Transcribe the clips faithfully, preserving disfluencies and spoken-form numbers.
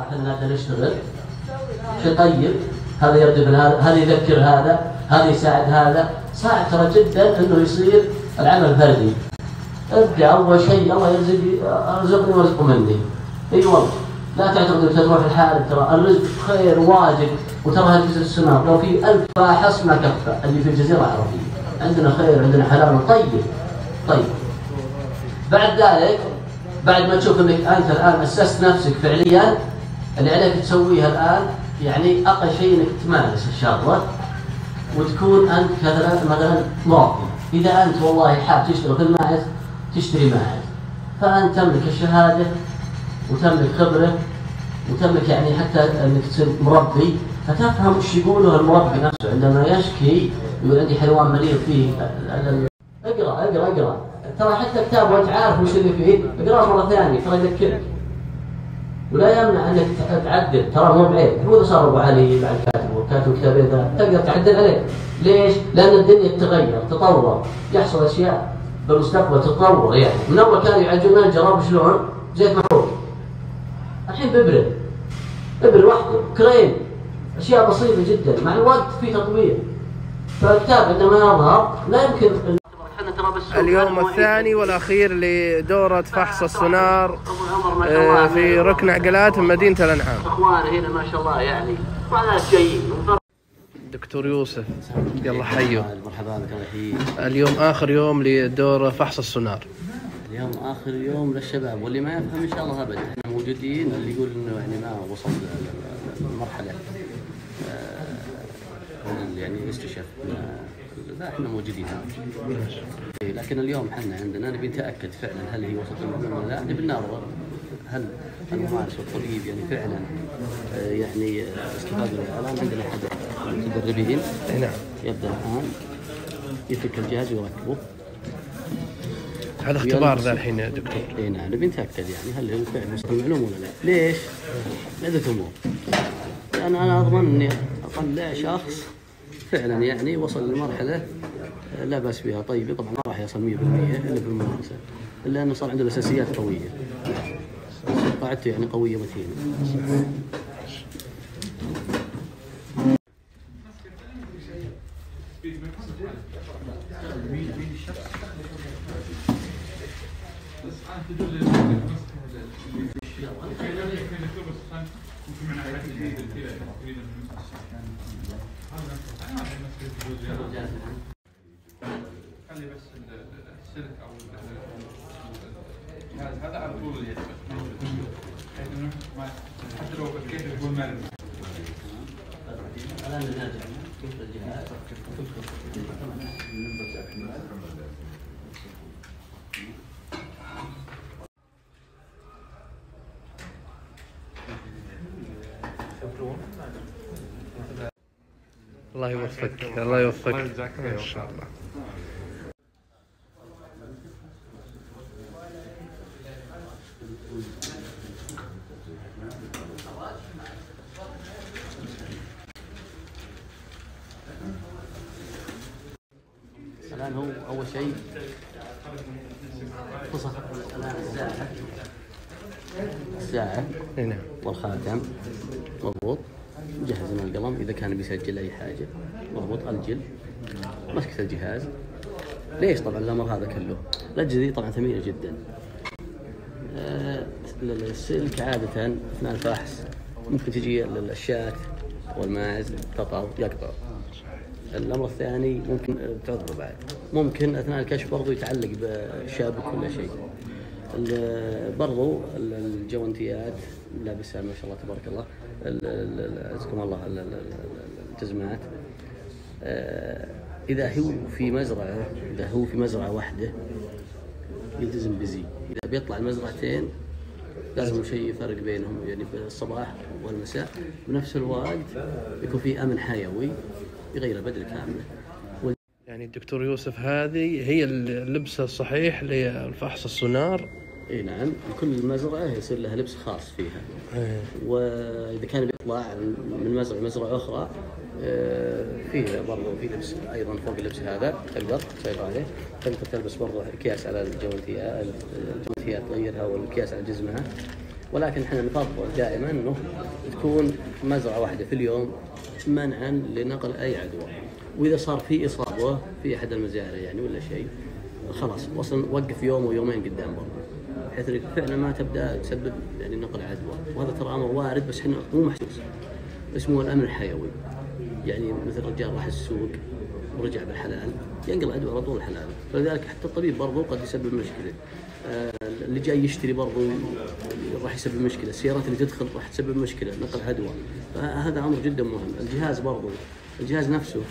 احنا نشتغل شيء طيب، هذا يردف هذا، هذا يذكر هذا، هذا يساعد هذا، صعب ترى جدا انه يصير العمل فردي. ابدا اول شيء الله يرزق، ارزقني وارزق مني. اي والله لا تعتقد انك تروح الحالة، ترى الرزق خير واجد، وترى هالجزء السنار لو في ألف باحث ما كفى اللي في الجزيرة العربية. عندنا خير، عندنا حلال طيب. طيب بعد ذلك، بعد ما تشوف انك انت الان اسست نفسك فعليا، اللي عليك تسويها الان يعني اقل شيء انك تمارس الشغله وتكون انت مثلا مثلا موظف. اذا انت والله حاب تشتغل في الماعز تشتري ماعز، فانت تملك الشهاده وتملك خبره وتملك يعني حتى انك تصير مربي، فتفهم وش يقوله المربي نفسه عندما يشكي يقول عندي حيوان مريض فيه. اقرا اقرا اقرا ترى حتى كتاب وانت عارف وش اللي فيه اقراه مره ثانيه ترى يذكرك، ولا يمنع انك تعدل، ترى مو بعيب. هو اذا صار ابو علي بعد كاتب وكاتب كتابين ذا تقدر تعدل عليه. ليش؟ لان الدنيا تتغير تطور، يحصل اشياء بالمستقبل تتطور. يعني من اول كانوا يعالجون الجراب شلون؟ زيت محروق، الحين بابره، ابره واحده، كريم، اشياء بسيطه جدا، مع الوقت في تطوير. فالكتاب عندما يظهر لا يمكن. اليوم الثاني والأخير لدورة فحص السونار في ركن عقلات مدينة الأنعام. اخواني هنا ما شاء الله يعني وعلى جايين. دكتور يوسف يلا حيو. مرحبا بك. الله يحييك. اليوم آخر يوم لدورة فحص السونار. اليوم آخر يوم للشباب، واللي ما يفهم إن شاء الله أبد احنا موجودين. اللي يقول إنه يعني ما وصل للمرحلة يعني يستشف، لا احنا موجودين. لكن اليوم احنا عندنا نبي نتاكد فعلا هل هي وصلت للمرحله ولا لا. نبي نناظر هل الممارس والطبيب يعني فعلا يعني استفاد منها. الان عندنا احد المتدربين نعم يبدا الان يفك الجهاز ويركبه. هذا اختبار ذا الحين يا دكتور. اي نعم نبي نتاكد يعني هل هو فعلا وصل للمعلومه ولا لا. ليش؟ عدة امور. لان انا اضمن اني اطلع شخص فعلا يعني وصل لمرحله لا باس بها. طيب طبعا ما راح يصل مية بالمية الا بالممارسه، الا انه صار عنده الاساسيات قويه، قاعدته يعني قويه متينه. خلي بس السلك او الجهاز هذا على طول اليد بحيث انه حتى لو فكيت يكون مرن. الان نرجع كيف الجهاز الله يوفقك. الله يوفقك ان شاء الله. الان هو اول شيء قصة الان الساعه الساعه نعم والخاتم مضبوط. جهزنا القلم اذا كان بيسجل اي حاجه مضبوط. الجل مسكه الجهاز. ليش طبعا الامر هذا كله؟ الاجهزه دي طبعا ثمينه جدا. آه السلك عاده اثناء الفحص ممكن تجي الشاة والماعز تقطع يقطع. الامر الثاني ممكن تعض بعد، ممكن اثناء الكشف برضو يتعلق بشابك ولا شيء. برضو الجوانتيات لابسها ما شاء الله تبارك الله، عزكم الله الجزمات. اذا هو في مزرعه اذا هو في مزرعه واحده يلتزم بزي. اذا بيطلع المزرعتين لازم شيء فرق بينهم يعني بالصباح والمساء. بنفس الوقت يكون في امن حيوي يغير بدل كامله. يعني الدكتور يوسف هذه هي اللبس الصحيح للفحص السونار. اي نعم. كل مزرعه يصير لها لبس خاص فيها. أيه. واذا كان بيطلع من مزرعه لمزرعه اخرى فيه برضه في لبس ايضا فوق اللبس هذا تقدر تسيطر عليه. تقدر تلبس برضه اكياس على الجوانتيات الجوانتيات تغيرها والكياس على جزمها. ولكن احنا نفضل دائما انه تكون مزرعه واحده في اليوم منعا لنقل اي عدوى. واذا صار في اصابه في احد المزارع يعني ولا شيء خلاص اصلا وقف يوم ويومين قدام برضه، بحيث انك فعلا ما تبدا تسبب يعني نقل عدوى. وهذا ترى امر وارد بس احنا مو محسوس، اسمه الامن الحيوي. يعني مثل رجال راح السوق ورجع بالحلال ينقل عدوى على طول الحلال، فلذلك حتى الطبيب برضه قد يسبب مشكله. آه اللي جاي يشتري برضه راح يسبب مشكله، السيارات اللي تدخل راح تسبب مشكله نقل عدوى. فهذا امر جدا مهم. الجهاز برضه الجهاز نفسه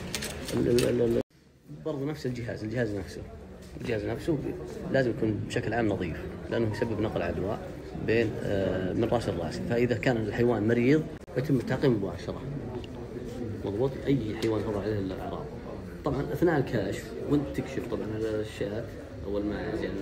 برضه نفس الجهاز الجهاز نفسه الجهاز نفسه لازم يكون بشكل عام نظيف، لانه يسبب نقل عدوى بين آه من راس الراس. فاذا كان الحيوان مريض يتم التعقيم مباشره. مضبوط. اي حيوان تظهر عليه الاعراض طبعا اثناء الكشف وانت تكشف طبعا على الشاة او الماعز يعني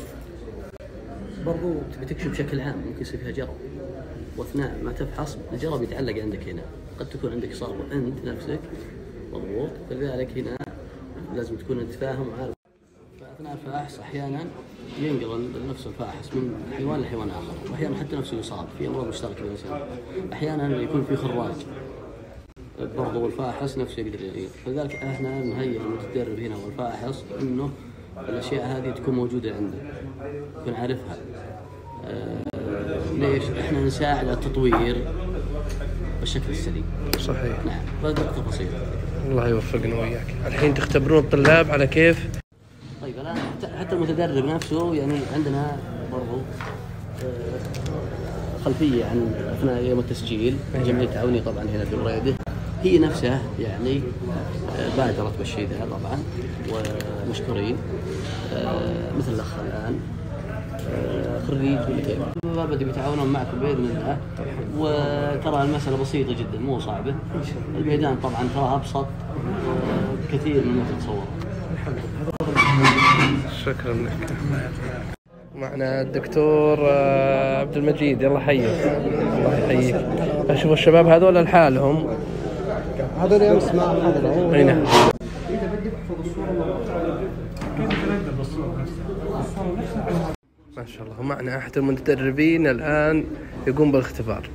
برضو تبي تكشف بشكل عام، ممكن يصير فيها جرب، واثناء ما تفحص الجرب يتعلق عندك هنا، قد تكون عندك اصابه انت نفسك. مضبوط. فلذلك هنا لازم تكون انت فاهم وعارف. فاثناء الفحص احيانا ينقل نفس الفاحص من حيوان لحيوان اخر، واحيانا حتى نفسه يصاب في امراض مشتركه بين الانسان. احيانا يكون في خراج برضه والفاحص نفسه يقدر يغير. فلذلك احنا نهيئ المتدرب هنا والفاحص انه الاشياء هذه تكون موجوده عنده، يكون عارفها. آه ليش؟ احنا نساعد على التطوير بالشكل السليم. صحيح. نعم. بدك تفاصيل. الله يوفقنا وياك. الحين تختبرون الطلاب على كيف؟ طيب الان حتى المتدرب نفسه يعني عندنا برضه خلفيه عن اثناء يوم التسجيل. الجمعيه التعاونيه طبعا هنا في الرياده هي نفسها يعني بادرت بالشيء ذا طبعا ومشكورين. مثل الاخ الان خريج والكيف بدهم يتعاونون معكم باذن الله. وترى المساله بسيطه جدا مو صعبه. الميدان طبعا ترى ابسط كثير مما تتصور. شكرا لك. معنا الدكتور عبد المجيد. يلا حيك. الله يحييك. اشوف الشباب هذول لحالهم، هذول امس ما حضروا. اي نعم. اذا بدي احفظ الصوره كيف تنزل بالصوره نفسها؟ ما شاء الله. معنا احد المتدربين الان يقوم بالاختبار.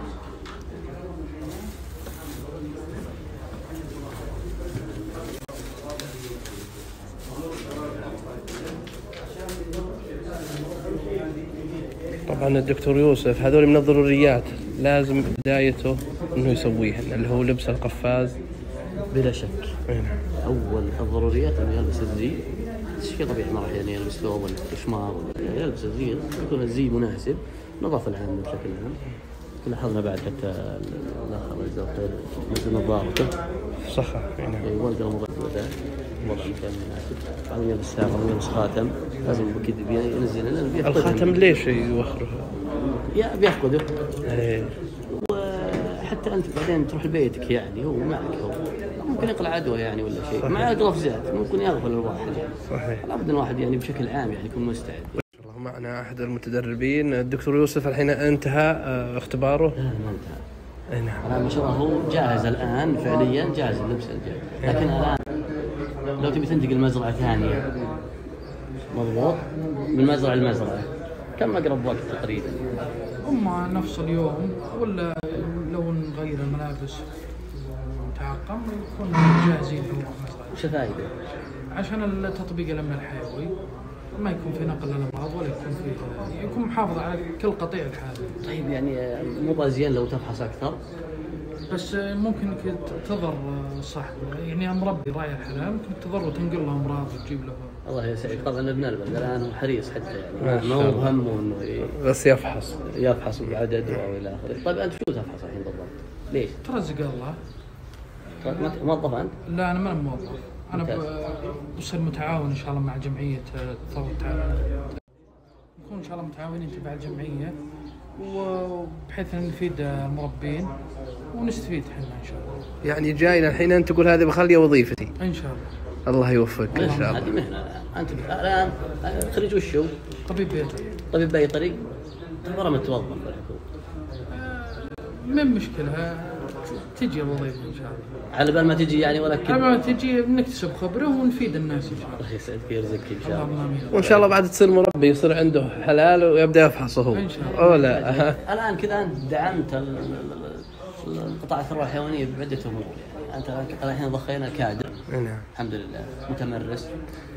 طبعا الدكتور يوسف هذول من الضروريات لازم بدايته انه يسويهن، اللي هو لبس القفاز. بلا شك. هنا. اول الضروريات انه يلبس الزي. شيء طبيعي ما راح يعني يلبس ثوب ولا شمار ولا يلبس الزي، يكون الزي مناسب. نظافه العامه بشكل عام. لاحظنا بعد حتى الاخ الله يجزاه خير مثل نظارته صح. هنا. والقى مغذى وضع مكان مناسب. بعدين يلبس ساعه ويلبس خاتم. لازم اكيد ينزل لنا الخاتم ليش يوخره؟ يا بيفقده. ايه. وحتى انت بعدين تروح لبيتك يعني هو معك، هو ممكن يقلع عدوى يعني ولا شيء مع قفزات ممكن يغفل الواحد يعني. صحيح. لابد الواحد يعني بشكل عام يعني يكون مستعد. معنا احد المتدربين الدكتور يوسف. الحين انتهى اختباره؟ لا ما انتهى. نعم. الان ما شاء الله هو جاهز الان فعليا جاهز اللبس الجاهز. لكن الان لو تبي تنتقل مزرعه ثانيه مضبوط من مزرعه لمزرعه كم اقرب وقت تقريبا؟ اما نفس اليوم ولا لو نغير الملابس ونتعقم يكون جاهزين نروح مزرعه. وش فائده؟ عشان التطبيق الامن الحيوي ما يكون في نقل الامراض ولا يكون في يكون محافظ على كل قطيع الحالة. طيب يعني مو زين لو تفحص اكثر؟ بس ممكن انك تضر صاحبه يعني مربي راعي الحلال ممكن تضر وتنقل له امراض وتجيب له. الله يسعدك. طبعا ابن البلد الان هو حريص حتى يعني ما هو همه انه بس يفحص يفحص بعدد او الى اخره. طيب انت شو تفحص الحين بالضبط؟ ليش؟ ترزق الله. طيب موظف انت؟ لا انا ما موظف. أنا بصير متعاون إن شاء الله مع جمعية ثروة التعاون. نكون إن شاء الله متعاونين تبع الجمعية وبحيث أن نفيد المربين ونستفيد احنا إن شاء الله. يعني جاينا الحين أنت تقول هذه بخليها وظيفتي. إن شاء الله. الله يوفقك إن شاء الله. هذه مهنة الآن. أنت الآن خريج وشو؟ طبيب بيطري. طبيب بيطري؟ مرة متوظف بالحكومة. من مشكلة تجي الوظيفة إن شاء الله. على بال ما تجي يعني ولا كذا؟ على بال ما تجي نكتسب خبرة ونفيد الناس إن شاء الله. الله يسعدك ويرزقك إن شاء الله. وإن شاء الله بعد تصير مربي يصير عنده حلال ويبدأ يفحصه هو. إن شاء الله. أو لا. الآن كذا أنت دعمت ال- ال- ال- القطاع الثروة الحيوانية بعدة أمور يعني. أنت الحين ضخينا كادر نعم. الحمد لله متمرس،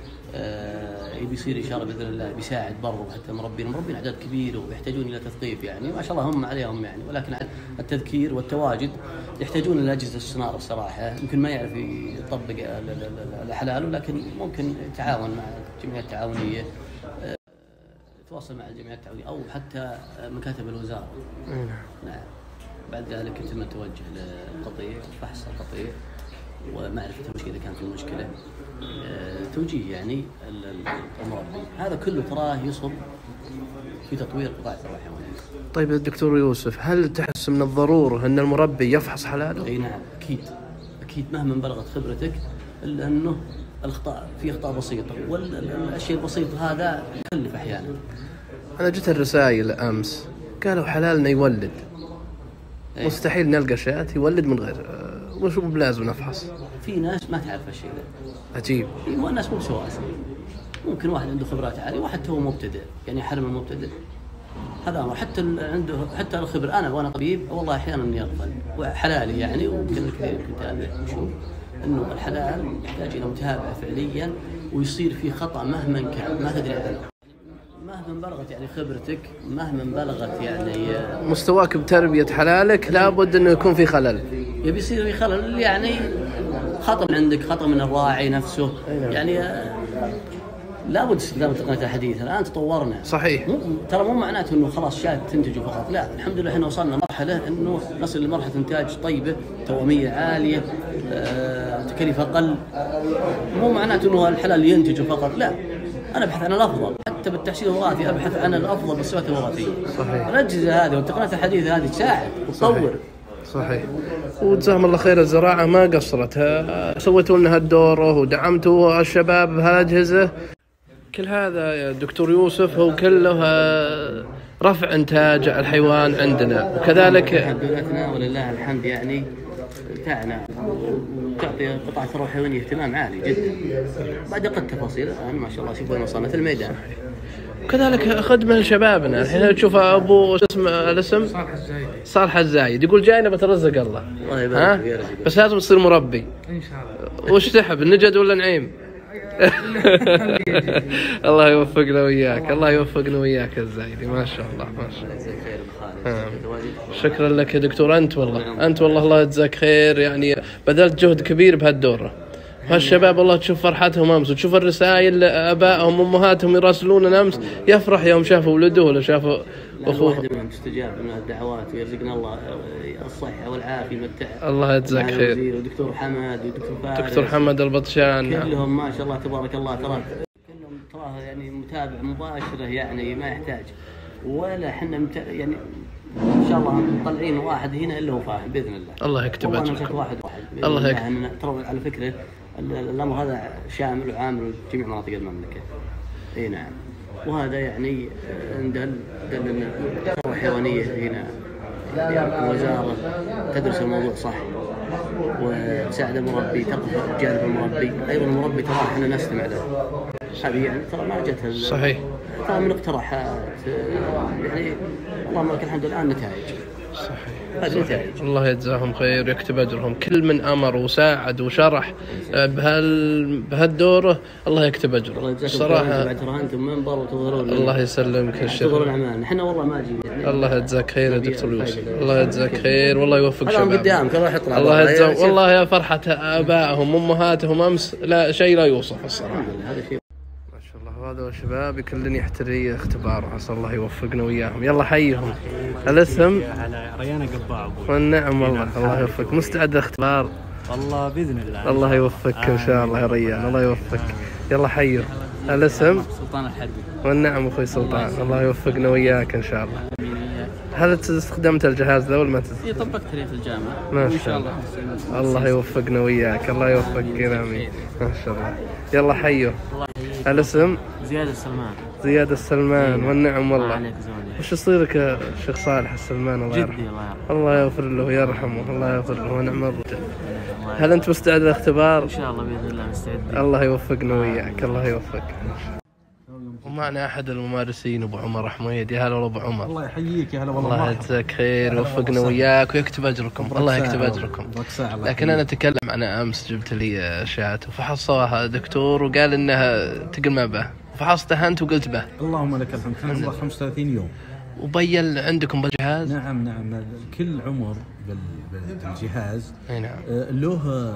آه، يبي يصير إن شاء الله بإذن الله بيساعد برضه حتى المربين، المربين أعداد كبيرة ويحتاجون إلى تثقيف يعني ما شاء الله هم عليهم يعني، ولكن التذكير والتواجد يحتاجون إلى أجهزة الصناعة الصراحة. يمكن ما يعرف يطبق ال- ال- ال- الحلال، ولكن ممكن يتعاون مع الجمعيات التعاونية، آه، يتواصل مع الجمعيات التعاونية أو حتى مكاتب الوزارة. نعم. بعد ذلك يتم التوجه للقطيع وفحص القطيع ومعرفة المشكلة إذا كانت المشكلة، آه، توجيه يعني ال- ال- المربي. هذا كله تراه يصب في تطوير قطاع الثروة الحيوانية. طيب الدكتور يوسف، هل تحس من الضرورة أن المربي يفحص حلاله؟ أي نعم أكيد أكيد مهما بلغت خبرتك، إلا أنه الأخطاء في أخطاء بسيطة، والشيء البسيط هذا يكلف أحيانا. أنا جت الرسائل أمس قالوا حلالنا يولد، أي. مستحيل نلقى شاة يولد من غير آه، وشو بلازم نفحص. في ناس ما تعرف هالشيء ذا. عجيب. ايوه الناس مو سواء، ممكن واحد عنده خبرات عاليه وواحد تو مبتدئ، يعني حرم المبتدئ هذا امر. حتى عنده حتى الخبر، انا وانا طبيب والله احيانا يغفل وحلالي يعني، ويمكن كثير كنت اتابع وشوف انه الحلال يحتاج الى متابعه فعليا، ويصير في خطا مهما كان ما تدري عنه. مهما بلغت يعني خبرتك، مهما بلغت يعني مستواك بتربية حلالك لابد أنه يكون في خلل. يبي يصير في خلل يعني، خطأ من عندك، خطأ من الراعي نفسه يعني. آه، لابد استخدام التقنيات الحديثة. الآن تطورنا صحيح. مو ترى مو معناته إنه خلاص شاة تنتج فقط، لا الحمد لله إحنا وصلنا مرحلة إنه نصل لمرحلة إنتاج طيبة، توامية عالية، آه، تكلفة أقل. مو معناته إنه الحلال ينتج فقط، لا أنا أبحث عن الأفضل، حتى بالتحصيل الوراثي أبحث عن الأفضل بالصفات الوراثية. صحيح. الأجهزة هذه والتقنيات الحديثة هذه تساعد وتطور. صحيح. وجزاهم الله خير الزراعة ما قصرت، ها- سويتوا لنا هالدور ودعمتوا الشباب بهالأجهزة. كل هذا يا دكتور يوسف هو كله آه، رفع إنتاج الحيوان عندنا، وكذلك دولتنا ولله الحمد يعني تعنى وتعطي قطاع الثروة الحيوانية اهتمام عالي جدا. بعد قد تفاصيل الآن ما شاء الله شوفوا وين وصلنا في الميدان. كذلك خدمة لشبابنا. الحين تشوف أبو شو اسمه الاسم صالح الزايد. صالح الزايد يقول جاينا بترزق الله، الله ها؟ يبارك فيك. بس لازم تصير مربي. إن شاء الله. وش تحب النجد ولا نعيم؟ الله يوفقنا وياك، الله يوفقنا وياك الزايدي، ما شاء الله ما شاء الله. جزاك خير بخالد. شكرا لك يا دكتور. أنت والله أنت والله الله يجزاك خير، يعني بذلت جهد كبير بهالدورة. هالشباب والله تشوف فرحتهم أمس، وتشوف الرسائل آبائهم وأمهاتهم يراسلون أمس، يفرح يوم شافوا ولده ولا شافوا أخوه. واحد منهم تستجاب من الدعوات ويرزقنا الله الصحة والعافية يمتع. الله يجزاك خير. ودكتور حمد ودكتور فارس، دكتور حمد البطشان كلهم ما شاء الله تبارك الله، ترى كلهم تراه يعني متابع مباشرة يعني ما يحتاج ولا حنا مت... يعني ان شاء الله مطلعين واحد هنا الا هو فاهم باذن الله. الله يكتب والله أجرك. نمسك واحد واحد بإذن الله الله. يكتب. إن ترى على فكره ال- الامر هذا شامل وعامل جميع مناطق المملكه. اي نعم. وهذا يعني عند دل الثروه الحيوانيه هنا يعني الوزاره تدرس الموضوع صح وتساعد المربي، تقف بجانب المربي. ايضا المربي ترى احنا نستمع له. هذه يعني ترى ما جت صحيح. ترى من اقتراحات يعني اللهم لك الحمد الان نتائج. صحيح. هذه نتائج. الله يجزاهم خير ويكتب أجرهم. كل من أمر وساعد وشرح بهال بهالدورة الله يكتب الله أجره. يجزاكم الصراحة بعد ترى انتم منبر وتظهرون الله يسلمك تظهرون الشر. اعمالنا. احنا والله ما جينا يعني. الله يجزاك خير يا دكتور يوسف، الله يجزاك خير والله يوفق هذا شباب. قدامك الله يحط الله يجزاهم والله يا فرحة آبائهم وأمهاتهم أمس، لا شيء لا يوصف الصراحة. هذا شيء. ما شاء الله. هذا الشباب كلن يحتري اختبار، عسى الله يوفقنا وياهم. يلا حيهم. الاسم على ريان قباع ابوي. والنعم والله. الله يوفقك. مستعد الاختبار؟ والله باذن الله. الله يوفقك ان شاء الله يا ريان، الله يوفقك. يلا حيوا. الاسم سلطان الحربي. والنعم اخوي سلطان، الله يوفقنا وياك ان شاء الله. هل استخدمت الجهاز ذا ولا ما تست... اي طبقت لي في الجامعه. ما شاء الله. الله يوفقنا وياك، الله يوفقك يا امين. ما شاء الله. يلا حيوا. الاسم زياد السلمان. زياد السلمان والنعم والله. عليك زوني. وش يصيرك يا شيخ صالح السلمان الله يرحمه؟ جدي الله يرحمه. الله يغفر له ويرحمه، الله يغفر له ونعم الرجل. هل أنت مستعد للاختبار؟ إن شاء الله بإذن الله مستعد. الله يوفقنا وياك، الله يوفقك. ومعنا أحد الممارسين أبو عمر حميد. يا هلا والله أبو عمر. الله يحييك يا هلا والله. الله يجزاك خير ويوفقنا وياك ويكتب أجركم. الله يكتب أجركم. لكن أنا أتكلم عن أمس جبت لي شاة وفحصها دكتور وقال إنها تقل به، فحصتها أنت وقلت به. اللهم لك الحمد. كان عمره خمسة وثلاثين يوم. وبين عندكم بالجهاز؟ نعم نعم، كل عمر بالجهاز أي نعم. له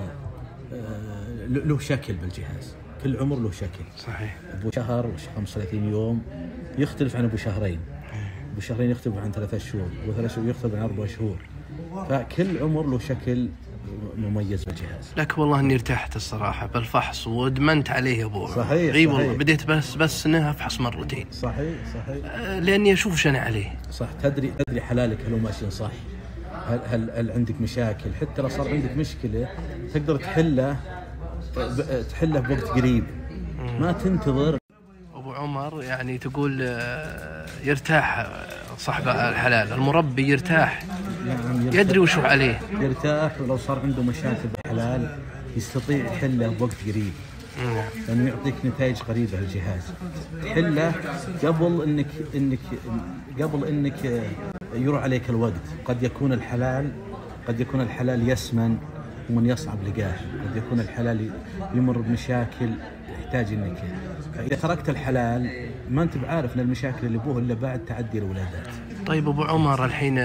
له شكل بالجهاز، كل عمر له شكل. صحيح. ابو شهر خمسة وثلاثين يوم يختلف عن ابو شهرين، ابو شهرين يختلف عن ثلاثة شهور، ابو ثلاثة شهور يختلف عن أربع شهور، فكل عمر له شكل مميز بالجهاز. لك والله اني ارتحت الصراحه بالفحص وادمنت عليه يا ابو. صحيح. اي والله بديت بس بس انه افحص مرتين. صحيح صحيح. آه لاني اشوف شنو عليه. صح. تدري تدري حلالك هل هو ماشي صح؟ هل هل, هل عندك مشاكل؟ حتى لو صار عندك مشكله تقدر تحله تحله بوقت قريب، ما تنتظر. ابو عمر يعني تقول يرتاح صاحب الحلال المربي يرتاح. نعم يرتاح. يدري وشو عليه. يرتاح، ولو صار عنده مشاكل بالحلال يستطيع يحله بوقت قريب، لانه يعطيك نتائج قريبه الجهاز. تحله قبل انك انك قبل انك يروح عليك الوقت. قد يكون الحلال قد يكون الحلال يسمن ومن يصعب لقاه، قد يكون الحلال يمر بمشاكل يحتاج انك اذا تركت الحلال ما انت بعارف ان المشاكل اللي بوه الا بعد تعدي الولادات. طيب ابو عمر الحين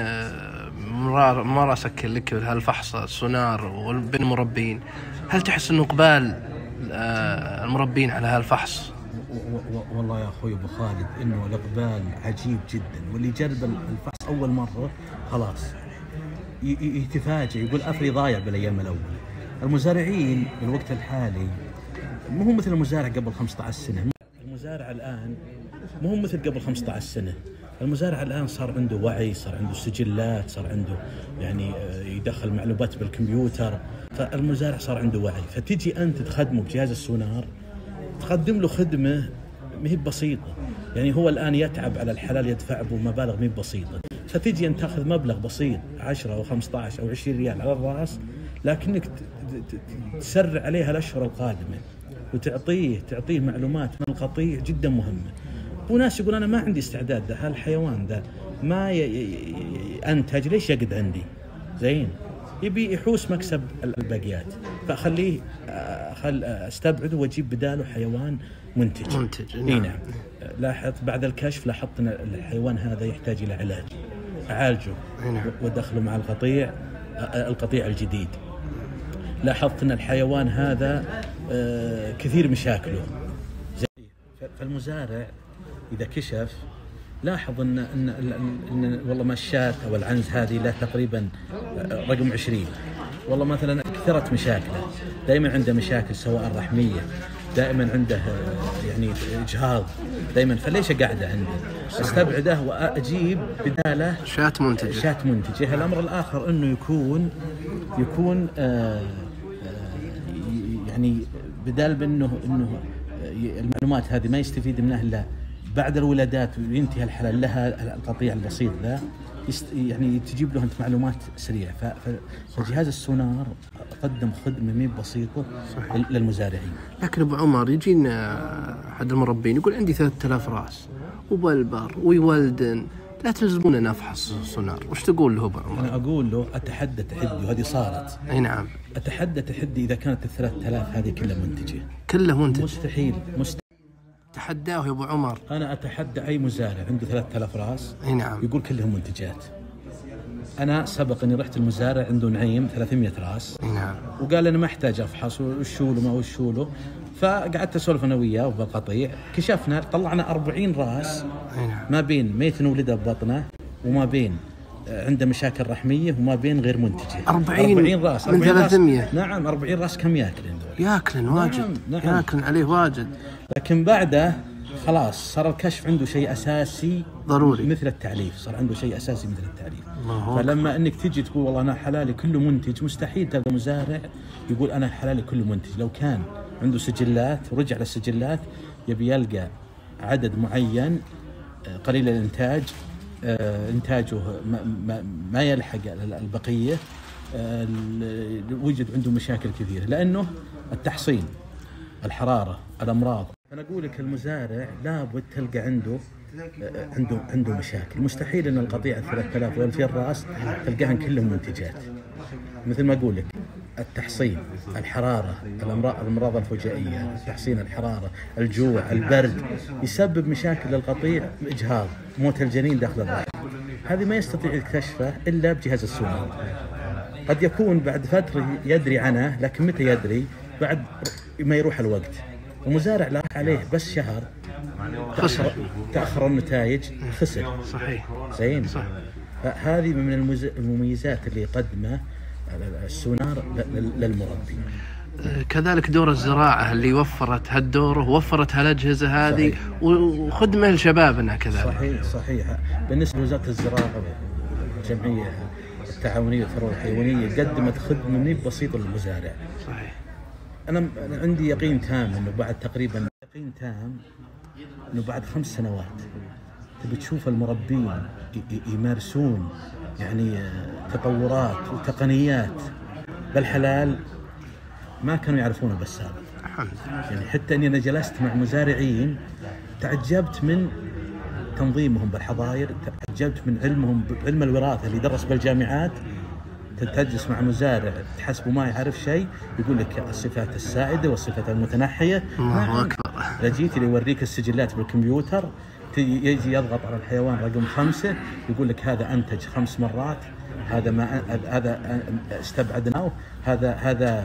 ممارسك لك هالفحص السونار وبين المربين، هل تحس انه اقبال المربين على هالفحص؟ والله يا اخوي ابو خالد انه الاقبال عجيب جدا، واللي جرب الفحص اول مره خلاص يتفاجئ يقول افري ضايع بالايام الاول. المزارعين بالوقت الحالي مو هو مثل المزارع قبل خمسة عشر سنه. المزارع الان مو هو مثل قبل خمسة عشر سنه. المزارع الان صار عنده وعي، صار عنده سجلات، صار عنده يعني يدخل معلومات بالكمبيوتر، فالمزارع صار عنده وعي. فتجي انت تخدمه بجهاز السونار تقدم له خدمه ما هي بسيطه، يعني هو الان يتعب على الحلال يدفع به مبالغ ما هي بسيطه، فتجي انت تاخذ مبلغ بسيط عشرة او خمسة عشر او عشرين ريال على الراس، لكنك تسرع عليها الاشهر القادمه وتعطيه تعطيه معلومات من القطيع جدا مهمه. وناس يقول انا ما عندي استعداد، ده هالحيوان ده ما ينتج ليش يقعد عندي؟ زين يبي يحوس مكسب الباقيات، فخليه خل استبعده واجيب بداله حيوان منتج. منتج نعم. اي نعم. لاحظت بعد الكشف لاحظت ان الحيوان هذا يحتاج الى علاج، اعالجه نعم. وادخله مع القطيع القطيع الجديد. لاحظت ان الحيوان هذا كثير مشاكله. فالمزارع اذا كشف لاحظ ان ان, إن والله ما الشاة او العنز هذه له تقريبا رقم عشرين، والله مثلا كثرت مشاكله، دائما عنده مشاكل سواء رحميه، دائما عنده يعني اجهاض دائما، فليش قاعده عندي؟ استبعده واجيب بداله شاة منتجه. شاة منتجه. الامر الاخر انه يكون يكون آآ آآ يعني بدال بانه انه المعلومات هذه ما يستفيد منها الا بعد الولادات وينتهي الحلال لها القطيع البسيط ذا، يعني تجيب له انت معلومات سريعه. فجهاز السونار قدم خدمه مي بسيطه للمزارعين. لكن ابو عمر يجينا احد المربين يقول عندي ثلاثة آلاف راس وبلبر ويولدن، لا تلزمونا نفحص سونار، وش تقول له ابو عمر؟ انا اقول له اتحدى تحدي، وهذه صارت. اي نعم. اتحدى تحدي اذا كانت الثلاثة آلاف هذه كلها منتجه. كلها منتج؟ مستحيل مستحيل. تحداه يا ابو عمر. انا اتحدى اي مزارع عنده ثلاثة آلاف راس اي نعم يقول كلهم منتجات. انا سبق اني رحت المزارع عنده نعيم ثلاثمية راس. اي نعم. وقال انا ما احتاج افحص وشوله ما وشوله، فقعدت اسولف انا وياه وبالقطيع، كشفنا طلعنا أربعين راس. اي نعم. ما بين ميت ولده ببطنه وما بين عنده مشاكل رحميه وما بين غير منتجه. أربعين راس من ثلاثمية. نعم أربعين راس كم ياكلن دول؟ ياكلن واجد. نعم. نعم. ياكلن عليه واجد. لكن بعده خلاص صار الكشف عنده شيء اساسي ضروري مثل التعريف، صار عنده شيء اساسي مثل التعريف. الله. فلما انك تجي تقول والله انا حلالي كله منتج، مستحيل تلقى مزارع يقول انا حلالي كله منتج. لو كان عنده سجلات ورجع للسجلات يبي يلقى عدد معين قليل الانتاج آه إنتاجه ما, ما, ما يلحق البقية، آه وجد عنده مشاكل كثيرة، لأنه التحصين، الحرارة، الأمراض. أنا أقول لك المزارع لابد تلقى عنده آه عنده عنده مشاكل. مستحيل أن القطيع ثلاثة آلاف وألفين راس تلقاهن كلهم منتجات. مثل ما أقول لك التحصين، الحرارة، الأمراض الأمراض الفجائية، تحصين الحرارة، الجوع، البرد، يسبب مشاكل للقطيع، إجهاض، موت الجنين داخل الرحم. هذه ما يستطيع اكتشفه إلا بجهاز السونار. قد يكون بعد فترة يدري عنه، لكن متى يدري؟ بعد ما يروح الوقت. المزارع لا عليه بس شهر تأخر, تأخر النتائج، خسر. صحيح. زين. صح. هذه من المميزات اللي يقدمها السونار للمربي. كذلك دور الزراعة اللي وفرت هالدور ووفرت هالأجهزة هذه وخدمة لشبابنا كذلك. صحيح صحيح. بالنسبة لوزارة الزراعة والجمعية التعاونية والثروة الحيوانية قدمت خدمة مي بسيطة للمزارع. صحيح. أنا عندي يقين تام إنه بعد تقريبا يقين تام إنه بعد خمس سنوات تبي تشوف المربين يمارسون يعني تطورات وتقنيات بالحلال ما كانوا يعرفونه بالسابق. يعني حتى اني انا جلست مع مزارعين تعجبت من تنظيمهم بالحظاير، تعجبت من علمهم بعلم الوراثه اللي درس بالجامعات. تجلس مع مزارع تحسبه ما يعرف شيء، يقول لك الصفات السائده والصفات المتنحيه. الله اكبر. اذا جيت يوريك السجلات بالكمبيوتر، يجي يضغط على الحيوان رقم خمسة يقول لك هذا أنتج خمس مرات، هذا ما هذا استبعدناه، هذا هذا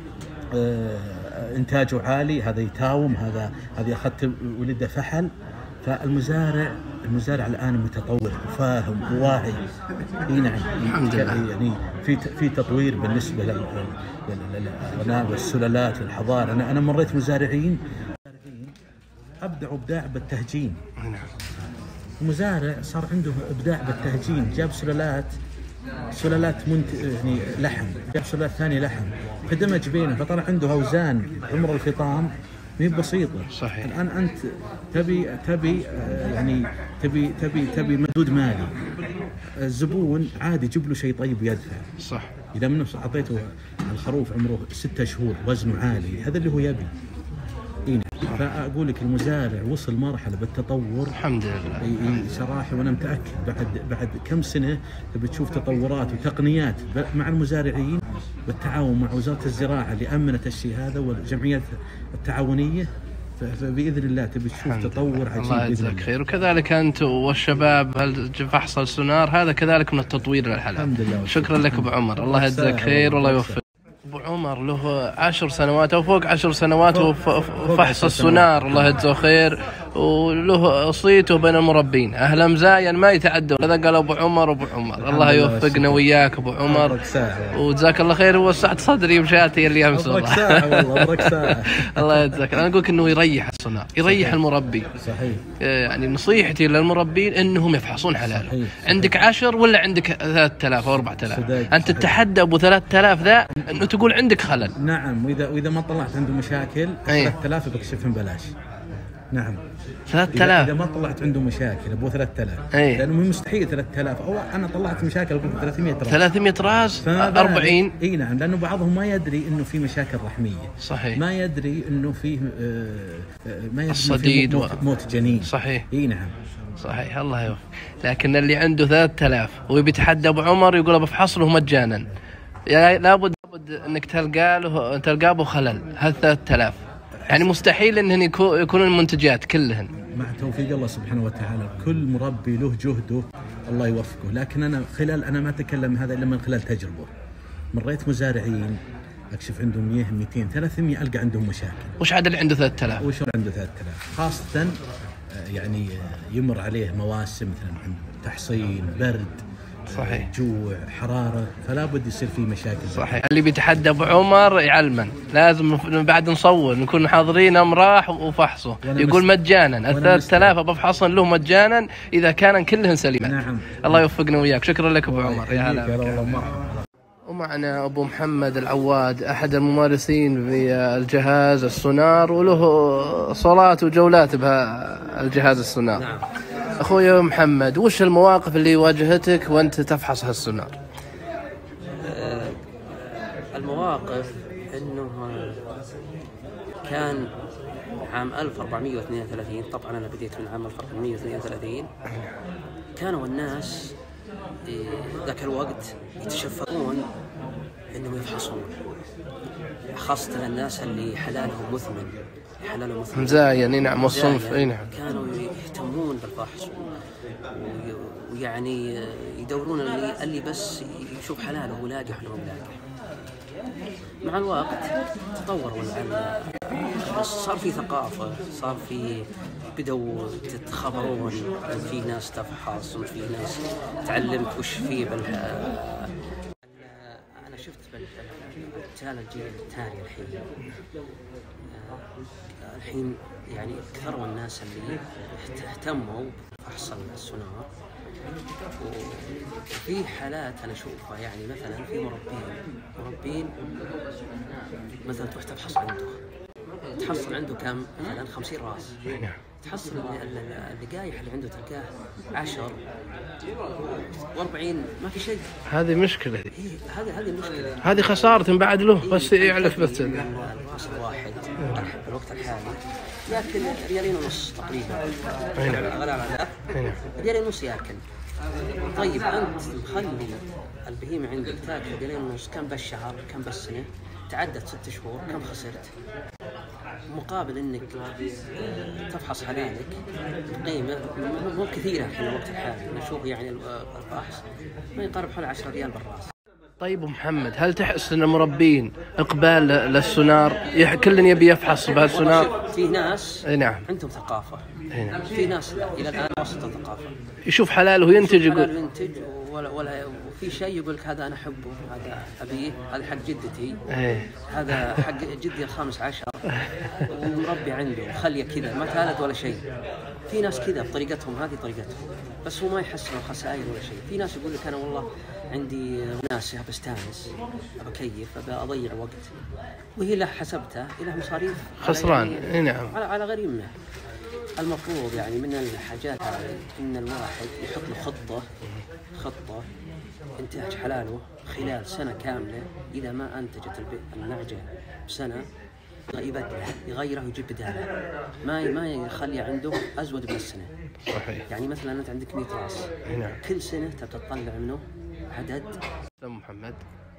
إنتاجه عالي، هذا يتاوم، هذا هذا أخذت ولده فحل. فالمزارع المزارع الآن متطور وفاهم وواعي. اي نعم. الحمد لله. يعني في في تطوير بالنسبة للأغنام والسلالات والحضارة. أنا أنا مريت مزارعين أبدعوا إبداع بالتهجين. المزارع صار عنده إبداع بالتهجين، جاب سلالات سلالات منت يعني لحم، جاب سلالات ثانية لحم، فدمج بينه، فطلع عنده أوزان عمر الفطام مي بسيطة. صحيح. الآن أنت تبي تبي يعني تبي تبي تبي مردود مالي. الزبون عادي يجيب له شيء طيب ويدفع. صح. إذا منه أعطيته الخروف عمره ستة شهور وزنه عالي، هذا اللي هو يبي. إيه. فأقول لك المزارع وصل مرحلة بالتطور الحمد لله. صراحة وأنا متأكد بعد بعد كم سنة بتشوف تطورات وتقنيات مع المزارعين بالتعاون مع وزارة الزراعة اللي أمنت الشيء هذا والجمعيات التعاونية. فبإذن الله تبي تشوف تطور عجيب. الله يجزاك خير. وكذلك أنت والشباب فحص السونار هذا كذلك من التطوير للحلال. الحمد لله. شكرا لك أبو عمر، الله يجزاك خير والله يوفقك. أبو عمر له عشر سنوات أو فوق عشر سنوات وفحص السونار، الله يجزاه خير، وله صيته بين المربين. أهل مزاين ما يتعدوا، هذا قال أبو عمر أبو عمر. الله يوفقنا وياك أبو عمر، وجزاك الله خير. ووسعت صدري بشاتي اللي أمس والله. الله يجزاك. أنا أقولك إنه يريح السونار، يريح صحيح. المربي. صحيح. يعني نصيحتي للمربين إنهم يفحصون حلال. صحيح. عندك عشر ولا عندك ثلاثة آلاف أو أربعة آلاف، أنت تتحدى أبو ثلاثة آلاف ذا إنه تقول عندك خلل. نعم. وإذا وإذا ما طلعت عنده مشاكل ثلاثة آلاف بكشفهم بلاش. نعم. ثلاثة آلاف إذا ما طلعت عنده مشاكل أبو ثلاثة آلاف. لأنه مستحيل ثلاثة آلاف، أو أنا طلعت مشاكل أقول ثلاثمية راس. ثلاثمية راس أربعين. إي نعم. لأنه بعضهم ما يدري إنه في مشاكل رحمية. صحيح. ما يدري إنه فيه ما يدري الصديد موت, و... موت جنين. صحيح. إي نعم. صحيح. الله يوفق. لكن اللي عنده ثلاثة آلاف ويتحدى أبو عمر يقول بفحص له مجانا، يعني لابد لابد انك تلقى له تلقى ابو خلل. هل ثلاثة آلاف يعني مستحيل انهن يكونوا المنتجات كلهن. مع توفيق الله سبحانه وتعالى كل مربي له جهده الله يوفقه. لكن انا خلال انا ما اتكلم هذا الا من خلال تجربه. مريت مزارعين اكشف عندهم مية مئتين ثلاثمية القى عندهم مشاكل. وش عاد اللي عنده ثلاثة آلاف؟ وش عنده ثلاثة آلاف؟ خاصه يعني يمر عليه مواسم مثلا عنده تحصين، برد، صحيح، جوع، حرارة، فلا بد يصير فيه مشاكل. صحيح. اللي بيتحدى أبو عمر يعلمن لازم بعد نصور نكون حاضرين أمراح وفحصه. يقول مجانا الثلاثة آلاف بفحصن له مجانا إذا كان كلهن سليمان. نعم. الله يوفقنا وياك. شكرا لك أبو عمر. يا هلا. ومعنا أبو محمد العواد أحد الممارسين في الجهاز السونار وله صلاة وجولات بهالجهاز السونار. نعم. اخوي محمد، وش المواقف اللي واجهتك وانت تفحص هالسونار؟ آه، المواقف انه كان عام ألف وأربعمئة واثنين وثلاثين، طبعا انا بديت من عام ألف وأربعمئة واثنين وثلاثين. كانوا الناس ذاك الوقت يتشفقون انهم يفحصون، خاصة الناس اللي حلالهم مثمن، حلالهم مثمن مزاين. اي نعم، والصنف. اي نعم. كانوا يهتمون بالفحص ويعني يدورون اللي اللي بس يشوف حلاله هو لاقح ولا مو لاقح. مع الوقت تطوروا العلم، بس صار في ثقافة، صار في بدوا تتخبرون في ناس تفحص وفي ناس تعلمت وش فيه بال. أنا شفت بالرجال الجيل التالي الحين الحين يعني كثروا الناس اللي اهتموا بفحص السونار. وفي حالات أنا أشوفها، يعني مثلا في مربين مربين مثلا تروح تفحص عنده، تحصل عنده كم مثلا خمسين راس، تحصل اللي قايح اللي عنده تلقاه عشر وأربعين ما في شيء. هذه مشكلة. إيه هذه هذه المشكلة، هذه خسارة بعد له. بس يعرف بس الراس الواحد في الوقت الحالي ياكل ريالين ونص تقريبا. غلا على ريالين ونص ياكل. طيب انت مخلي البهيمة عندك تاكل ريالين ونص، كم بالشهر كم بالسنة، تعدت ست شهور كم خسرت؟ مقابل انك تفحص حلالك بقيمة مو كثيرة في الوقت الحالي. نشوف يعني الفحص ما يقارب حول عشرة ريال بالراس. طيب محمد، هل تحس ان المربين اقبال للسونار؟ كل يبي يفحص بهالسونار؟ في ناس نعم عندهم ثقافة، نعم. في ناس لا الى الان وصلت الثقافة، يشوف حلاله وينتج، يقول ينتج ولا ولا وفي شيء يقول لك هذا انا احبه، هذا ابيه، هذا حق جدتي، ايه هذا حق جدي الخامس عشر ومربي عنده خليه كذا ما تالد ولا شيء. في ناس كذا بطريقتهم، هذه طريقتهم، بس هو ما يحس انه خسائر ولا شيء. في ناس يقول لك انا والله عندي ناس بستانس، بكيف، بضيع وقت، وهي له حسبتها له مصاريف خسران. يعني نعم. على على غريمه. المفروض يعني من الحاجات هذه ان الواحد يحط له خطه خطه انتاج حلاله خلال سنه كامله. اذا ما انتجت النعجه بسنه يبدله، يغيره ويجيب بداله، ما ما يخلي عنده ازود من السنه. صحيح. يعني مثلا انت عندك مئة راس، نعم. كل سنه تبي تطلع منه عدد. محمد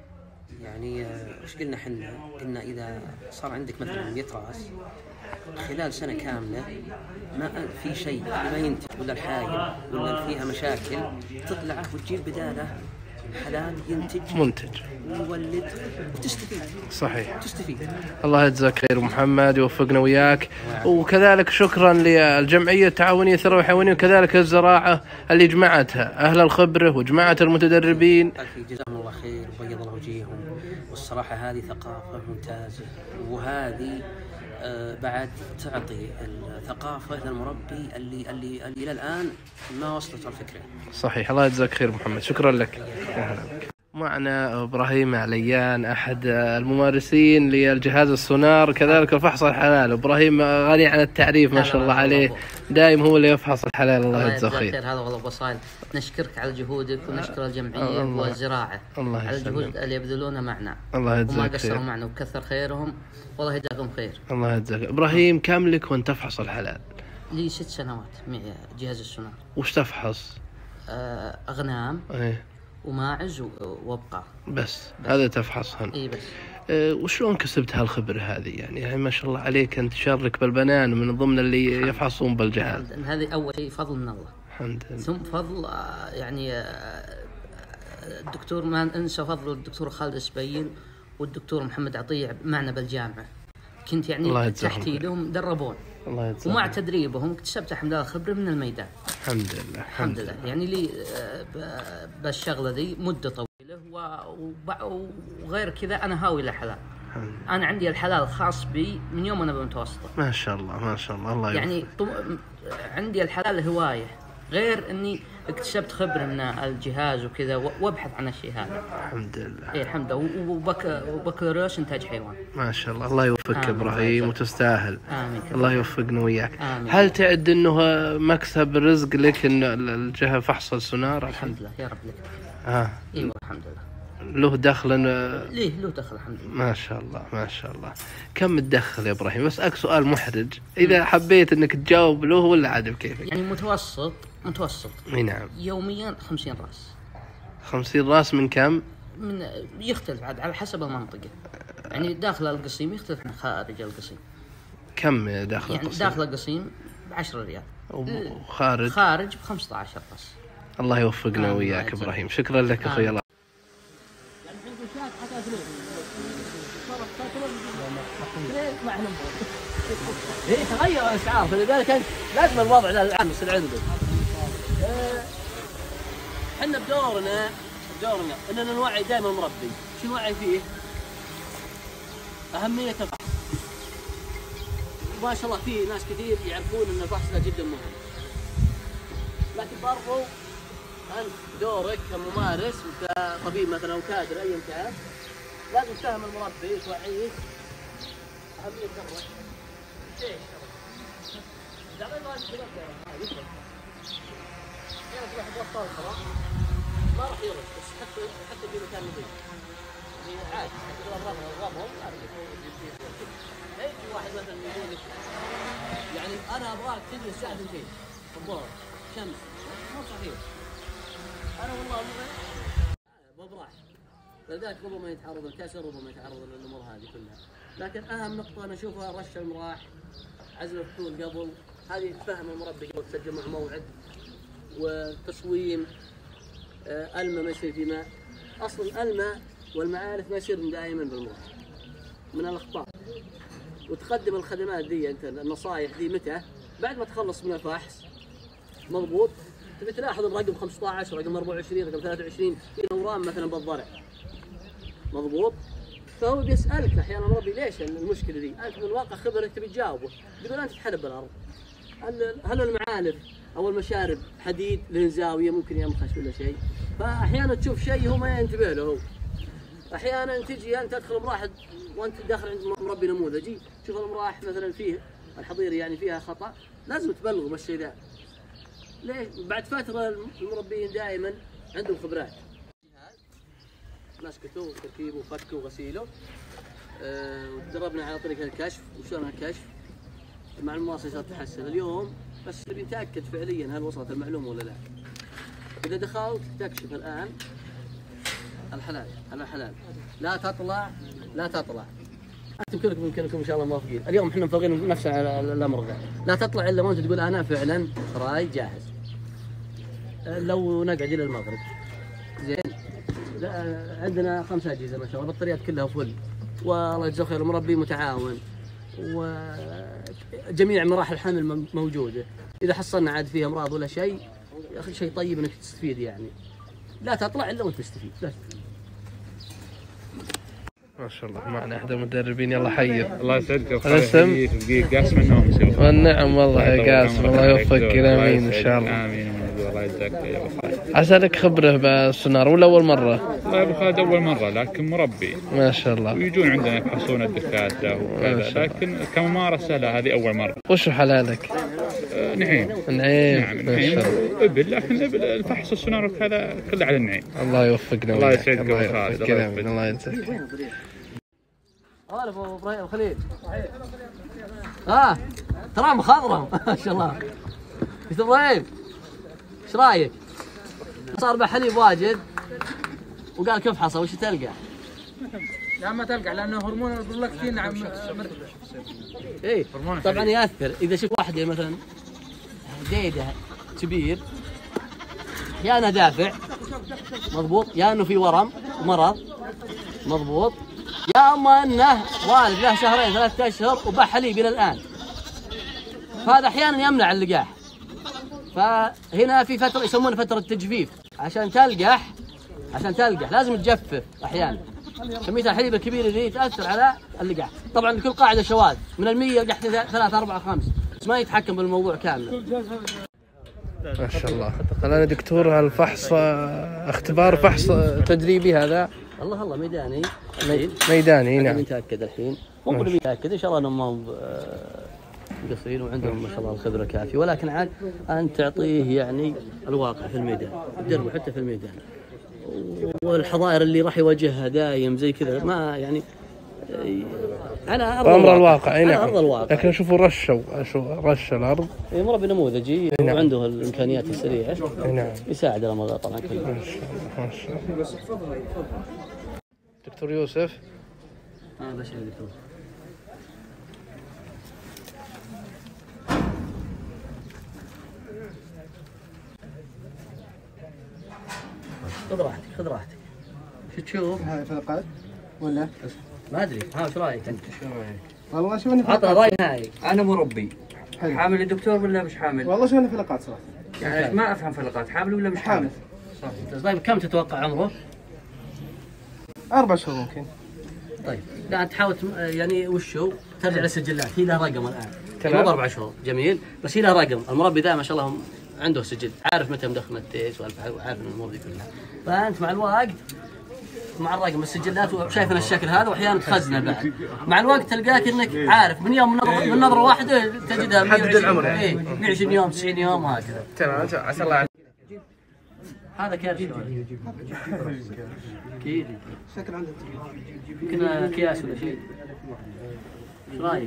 يعني وش قلنا احنا؟ قلنا اذا صار عندك مثلا مئة راس خلال سنه كامله ما في شيء ما ينتج ولا الحايل ولا فيها مشاكل، تطلعه وتجيب بداله حلال ينتج منتج ويولد وتستفيد. صحيح تستفيد. الله يجزاك خير محمد، يوفقنا وياك. وكذلك شكرا للجمعية التعاونية الثروة الحيوانية وكذلك الزراعة اللي جمعتها أهل الخبرة وجماعة المتدربين. جزاهم الله خير وبيض الله وجيههم. والصراحة هذه ثقافة ممتازة، وهذه آه بعد تعطي الثقافة للمربي اللي اللي اللي إلى الآن ما وصلت الفكرة. صحيح. الله يجزاك خير محمد، شكرا لك. معنا إبراهيم عليان أحد الممارسين للجهاز السونار كذلك الفحص الحلال. إبراهيم غني عن التعريف ما شاء الله عليه، دائم هو اللي يفحص الحلال. الله يجزاه خير. هذا والله أبو صايل، نشكرك على جهودك ونشكر الجمعية والزراعة على الجهود اللي يبذلونها معنا. الله يجزاك خير. وما قصروا معنا وكثر خيرهم، والله يجزاكم خير. الله يجزاك. إبراهيم كم لك وأنت تفحص الحلال؟ لي ست سنوات مع جهاز السونار. وش تفحص؟ أغنام ايه وماعز وابقار بس, بس هذا تفحصهن. اي بس. أه وشلون كسبت هالخبرة هذه؟ يعني, يعني ما شاء الله عليك انت شارك بالبنان من ضمن اللي يفحصون بالجهاز. هذه اول شيء فضل من الله. الحمد لله. ثم فضل يعني الدكتور، ما ننسى فضل الدكتور خالد السبيل والدكتور محمد عطية معنا بالجامعة. كنت يعني تحت ايدهم دربون. الله يجزاك. ومع تدريبهم اكتسبت الحمد لله خبرة من الميدان. الحمد لله. الحمد لله. يعني لي بالشغلة دي مدة طويلة، وغير كذا أنا هاوي للحلال. أنا عندي الحلال خاص بي من يوم أنا بمتوسطة. ما شاء الله ما شاء الله. الله يبارك. يعني طم... عندي الحلال هواية غير اني اكتسبت خبره من الجهاز وكذا وابحث عن الشيء هذا. الحمد لله. اي الحمد لله. وبك وبكالوريوس انتاج حيوان. ما شاء الله. الله يوفقك ابراهيم وتستاهل. امين. الله يوفقنا وياك. آمين. هل تعد انه مكسب رزق لك ان الجهه فحص السونار؟ الحمد لله يا رب لك. اه ايوه الحمد لله. له دخل؟ ليه له دخل الحمد لله. ما شاء الله ما شاء الله. كم تدخل يا ابراهيم؟ بسألك سؤال محرج، اذا حبيت انك تجاوب له ولا عاد بكيفك؟ يعني متوسط متوسط. اي نعم. يوميا خمسين راس. خمسين راس من كم؟ من يختلف عاد على حسب المنطقة. يعني داخل القصيم يختلف عن خارج القصيم. كم داخل يعني القصيم؟ داخل القصيم بعشرة ريال. وخارج؟ خارج بخمسة عشر راس. الله يوفقنا وياك ابراهيم. شكرا لك اخوي. الله ايه تغير الاسعار، فلذلك انت لازم الوضع ذا العام يصير عندك. احنا بدورنا بدورنا اننا نوعي دائما المربي. شو نوعي فيه؟ اهميه الفحص. ما شاء الله في ناس كثير يعرفون ان الفحص ذا جدا مهم. لكن برضو انت دورك كممارس وكطبيب مثلا او كادر ايا كان لازم تفهم المربي وتوعيه أهمية الشغلة. إيش؟ إذا ما يبغى يشتغل هذا يشتغل. يعني في واحد وصل خلاص ما راح يرد، بس حتى حتى في مكان نظيف. يعني عادي حتى لو رمى رمى ما راح يرد. إيه في واحد مثلا يقول لك يعني أنا أبغاك تجلس الساعة اثنين الظهر شمس، مو صحيح. أنا والله ببراح. فلذلك ربما يتعرض الكسر، ربما يتعرض للامور هذه كلها. لكن اهم نقطه انا اشوفها رش المراح، عزل الفحول قبل، هذه تفهم المربي قبل تسجل مع موعد، وتصويم آه الماء ما يصير في ماء. اصلا الماء والمعارف ما يصير دائما بالمراح من الاخطاء. وتقدم الخدمات دي انت النصائح دي متى؟ بعد ما تخلص من الفحص. مضبوط؟ تبي تلاحظ الرقم خمسة عشر، رقم أربعة وعشرين، رقم ثلاثة وعشرين في اورام مثلا بالضرع. مضبوط؟ فهو بيسألك أحيانا ربي ليش المشكلة دي؟ أنت من الواقع خبرك تبي تجاوبه، يقول أنت تحلب بالأرض. هل هل المعالف أو المشارب حديد لين زاوية ممكن يمخش ولا شيء؟ فأحيانا تشوف شيء هو ما ينتبه له هو. أحيانا تجي أنت تدخل مراح وأنت داخل عند مربي نموذجي، تشوف المراح مثلا فيه الحضيرة يعني فيها خطأ، لازم تبلغه بالشيء ذا. ليش؟ بعد فترة المربيين دائما عندهم خبرات. مسكته وتركيبه وفكه وغسيله. أه وتدربنا على طريقة الكشف وشلون الكشف. مع المواصفة صارت تتحسن اليوم، بس نبي نتأكد فعليا هل وصلت المعلومة ولا لا. إذا دخلت تكشف الآن الحلال، على حلال. لا تطلع لا تطلع. أنتم كلكم يمكنكم إن شاء الله موافقين. اليوم إحنا مفرغين نفس الأمر ذا. لا تطلع إلا وأنت تقول أنا فعلا راي جاهز. أه لو نقعد إلى المغرب. زين. عندنا خمس أجهزة ما شاء الله، البطاريات كلها فل، والله يجزاه خير المربي متعاون، وجميع مراحل الحمل موجودة. إذا حصلنا عاد فيها أمراض ولا شيء، يا أخي شيء طيب إنك تستفيد يعني. لا تطلع إلا وأنت تستفيد. لا تستفيد. ما شاء الله معنا احد المدربين. يلا حي. الله يسعدك ويحييك ويبقيك قاسم النوم. والنعم والله يا قاسم. الله يوفقك. امين ان شاء الله. امين. الله يجزاك يا ابو خالد. عسى لك خبره بالسونار ولا اول مره؟ والله يا ابو خالد اول مره، لكن مربي. ما شاء الله. ويجون عندنا يفحصون الدكاتره وكذا، لكن كممارسه لا هذه اول مره. وش حلالك؟ آه نعيم. نعيم. نعم نعيم. ابل، لكن الفحص السونار وكذا كله على النعيم. الله يوفقنا. الله يسعدك ابو خالد. الله يجزاك. هلا ابو ابراهيم خليل. اه ترى مخضرم ما شاء الله. يا ابراهيم ايش رايك؟ صار بحليب واجد وقال كيف حصل وش تلقى؟ لا ما تلقى لانه هرمون البرولاكتين عم ايه طبعا ياثر. اذا شفت واحد مثلا ديده كبير يا انه دافع مضبوط، يا انه في ورم ومرض مضبوط، يا اما انه والد له شهرين ثلاثة اشهر وباع حليب الى الان، فهذا احيانا يمنع اللقاح. فهنا في فتره يسمونها فتره تجفيف، عشان تلقح عشان تلقح لازم تجفف احيانا. كميه الحليب الكبيره ذي تاثر على اللقاح. طبعا لكل قاعده شواذ، من المية لقحت ثلاثة أربعة خمس، بس ما يتحكم بالموضوع كامل. ما شاء الله. الآن دكتور الفحص اختبار فحص تدريبي هذا؟ الله الله ميداني ميداني نعم. نتأكد الحين مو بنبي نتأكد إن شاء الله أنهم ما مقصرين وعندهم ما شاء الله الخبرة كافية، ولكن عاد أن تعطيه يعني الواقع في الميدان، تدربه حتى في الميدان، والحظائر اللي راح يواجهها دايم زي كذا ما يعني على أرض أمر الواقع. أي نعم. أرض الواقع. لكن أشوفوا رشوا رش الأرض. مربي نموذجي نعم. وعنده الإمكانيات السريعة. نعم. يساعد الأمر طبعا كله. ما شاء الله ما شاء الله. دكتور يوسف. آه بشر دكتور. خذ راحتك خذ راحتك. شو تشوف؟ هاي فلقات ولا؟ ما ادري، ها وش رايك انت؟ شو رايك؟ والله شوف اني عطنا راي نهائي. انا مربي حامل الدكتور ولا مش حامل؟ والله شوف اني فلقات صراحه. يعني ما افهم فلقات، حامل ولا مش حامل؟ صح. طيب كم تتوقع عمره؟ أربع شهور ممكن. طيب لا تحاول يعني وش هو؟ ترجع للسجلات، هي لها رقم الان. تمام. مو اربع شهور، جميل، بس هي لها رقم، المربي ذا ما شاء الله عنده سجل، عارف متى مدخل التيس وعارف الامور دي كلها. فانت مع الوقت مع الرقم السجلات وشايف ان الشكل هذا واحيانا تخزنه بعد. مع الوقت تلقاك انك عارف من يوم من نظره, من نظرة واحده تجدها حدد العمر يعني. ايه مئة وعشرين يوم تسعين يوم وهكذا. تمام عسى الله. هذا كيف كيف شكل عنده يمكن اكياس ولا شيء. ايش رايك؟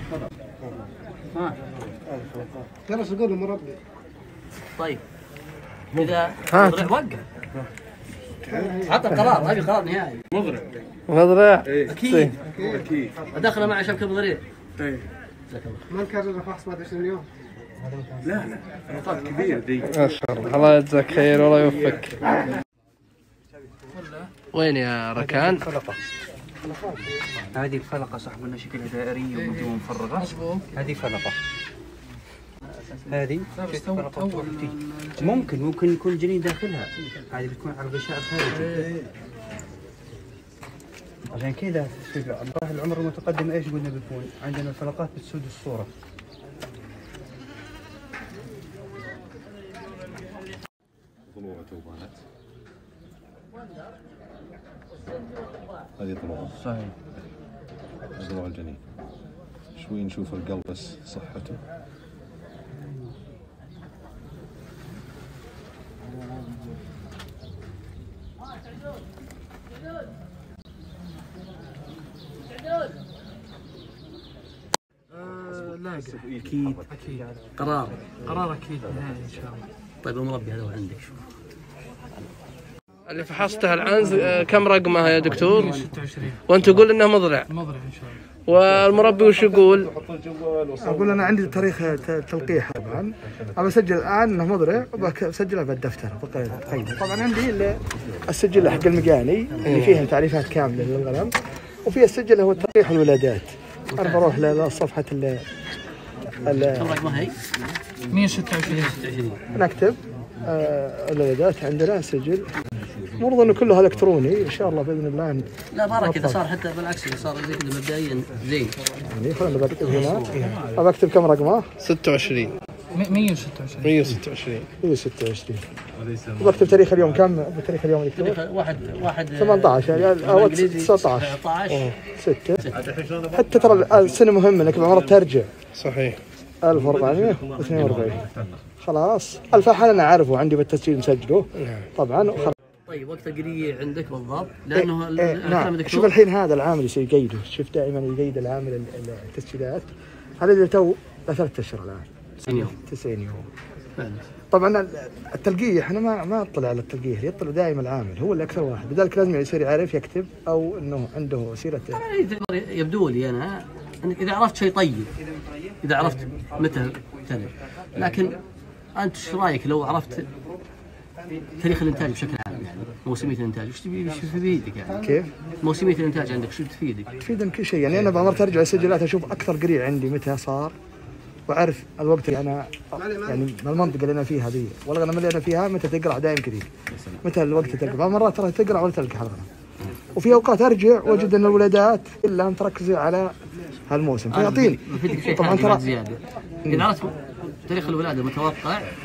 ها ترى شو يقول المربي؟ طيب اذا ها وقع عطى قرار، ابي قرار نهائي. مضرع مضرع اكيد اكيد ادخله مع شبكه مضريع. طيب ما نكرر فحص بعد عشرين يوم. لا لا نقاط كبيره ذي. ما شاء الله. الله يجزاك خير والله يوفقك. وين يا ركان؟ هذه الفلقة صاحب لنا شكلها دائرية ومن مفرغة. هذه فلقة. هذه ممكن ممكن يكون جنين داخلها. هذه بتكون على الغشاء الخارجي. عشان كذا في مراحل العمر المتقدم ايش قلنا بيكون؟ عندنا الفلقات بتسود الصورة. ضلوع توبات. هذه ضلوع. صحيح. ضلوع الجنين. شوي نشوف القلب بس صحته. لا اكيد اكيد قرار قرار اكيد نهائي ان شاء الله. طيب المربي هذا عندك شوف اللي فحصته الآن كم رقمها يا دكتور؟ ستة وعشرين. وأنت تقول إنه مضرع. مضرع إن شاء الله. والمربي وش يقول؟ اقول انا عندي تاريخ تلقيح طبعا، ابى اسجل الان انه مضرع وبسجلها بالدفتر طيب. طبعا عندي السجل حق المجاني اللي فيها تعريفات كامله للغنم، وفي السجل هو تلقيح الولادات. انا بروح لصفحه ال كم رقمها هي؟ مئة وستة وعشرين. نكتب آه الولادات عندنا سجل، المفروض انه كله الكتروني ان شاء الله باذن الله. لا بارك اذا صار حتى بالعكس اذا صار زي كذا مبدئيا زين. يعني خلينا بكتب هنا، ابى اكتب كم رقمه؟ ستة وعشرين. مئة وستة وعشرين. مئة وستة وعشرين. مئة وستة وعشرين. وبكتب تاريخ اليوم كم؟ بتاريخ اليوم تاريخ واحد واحد ثمانية عشر او تسعة عشر ستة. حتى ترى السنه مهمه انك بعمرك ترجع. صحيح. ألف وأربعمئة واثنين وأربعين. خلاص الفحل انا عارفه عندي بالتسجيل مسجله طبعا. طيب وقت القرية عندك بالضبط لانه إيه إيه نعم. شوف الحين هذا العامل يصير يقيده، شوف دائما يقيد العامل التسجيلات. هذا اللي تو ثلاثة اشهر الان تسعين يوم. تسعين يوم طبعا. التلقيح انا ما ما اطلع على التلقيح، يطلع دائما العامل هو اللي اكثر واحد، لذلك لازم يصير يعرف يكتب او انه عنده سيره. يبدو لي انا انك اذا عرفت شيء طيب، اذا عرفت متى تلف، لكن انت ايش رايك لو عرفت تاريخ الانتاج بشكل عام، يعني موسميه الانتاج وش تبي وش في بيدك يعني؟ كيف؟ موسميه الانتاج عندك شو تفيدك؟ تفيدني كل شيء، يعني انا بعمرت ارجع السجلات اشوف اكثر قريع عندي متى صار، واعرف الوقت اللي انا يعني المنطقه اللي انا فيها ذي والغنم اللي انا فيها متى تقرع دائم كذي، متى الوقت تقرع. بعض المرات ترى تقرع ولا تلقى الغنم، وفي اوقات ارجع واجد ان الولادات الا ان تركزي على هالموسم فيعطيني. طبعا ترى زياده اذا عرفت تاريخ الولاده المتوقع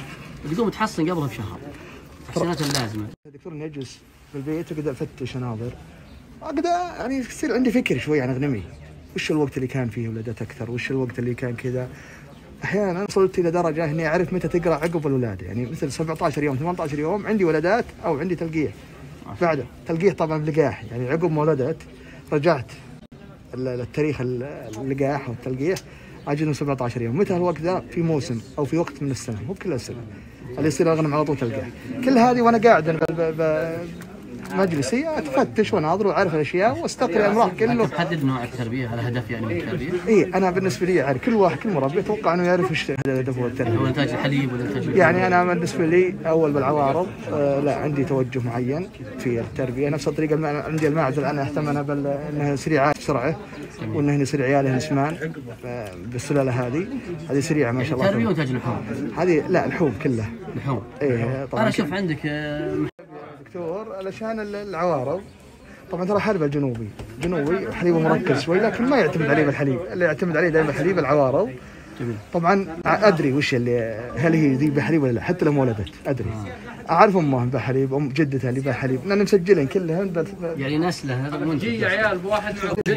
تقوم تحصن قبلها بشهر. التحسينات اللازمه. دكتور اني اجلس في البيت واقدر افتش اناظر. اقدر يعني يصير عندي فكر شوي عن اغنمي. وش الوقت اللي كان فيه ولادات اكثر؟ وش الوقت اللي كان كذا؟ احيانا وصلت الى درجه اني اعرف متى تقرا عقب الولاده، يعني مثل سبعة عشر يوم ثمانية عشر يوم عندي ولادات او عندي تلقيح. بعده تلقيح طبعا بلقاح، يعني عقب ما ولدت رجعت التاريخ اللقاح والتلقيح اجل من سبعة عشر يوم. متى الوقت ذا؟ في موسم او في وقت من السنه، مو كل السنه اللي يصير اغنم على طول تلقاح. كل هذه وانا قاعد بمجلسي اتفتش واناظر واعرف الاشياء واستقري امراه كله. تحدد نوع التربيه على هدف يعني من التربيه؟ اي انا بالنسبه لي يعني كل واحد كل مربي اتوقع انه يعرف ايش هدفه التربيه. هو انتاج الحليب ولا انتاج؟ يعني انا بالنسبه لي اول بالعوارض آه لا عندي توجه معين في التربيه، نفس الطريقه عندي الماعز الان اهتم انا بانها سريعه بسرعه وانه يصير عياله نسمان بالسلاله هذه هذه سريعه ما شاء الله. تربيه وانتاج لحوم؟ هذه لا الحوم كلها لحوم. ايه طبعا. انا اشوف عندك دكتور علشان العوارض طبعا ترى حلب الجنوبي جنوبي حليبه مركز شوي، لكن ما يعتمد عليه بالحليب، اللي يعتمد عليه دائما الحليب العوارض. جميل. طبعا ادري وش اللي هل هي ذي بحليب ولا لا، حتى لو ما ولدت ادري. آه. اعرف امهم بحليب، ام جدتها اللي بحليب، لان مسجلين كلهن ب... يعني نسله هذا المنتج عيال بواحد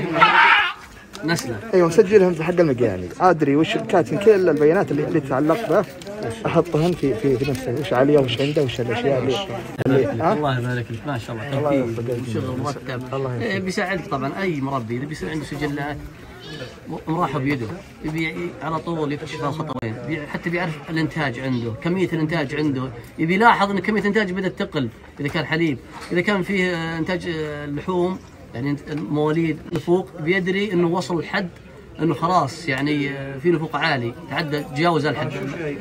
نسله. ايوه مسجلهم في حق المقياني، ادري وش كاتب كل البيانات اللي, اللي تتعلق به احطهن في في, في نفسه، وش عليه وش عنده وش الاشياء اللي, اللي الله يبارك لك ما شاء الله. الله يوفقك شغل مرتب. الله بيساعدك طبعا اي مربي اذا بيصير عنده سجلات مراحه بيده يبي على طول يكتشف الخطوين، حتى بيعرف الانتاج عنده، كميه الانتاج عنده، يبي يلاحظ ان كميه الانتاج بدات تقل اذا كان حليب، اذا كان فيه انتاج اللحوم يعني مواليد نفوق بيدري انه وصل الحد انه خلاص يعني في نفوق عالي تعدى تجاوز الحد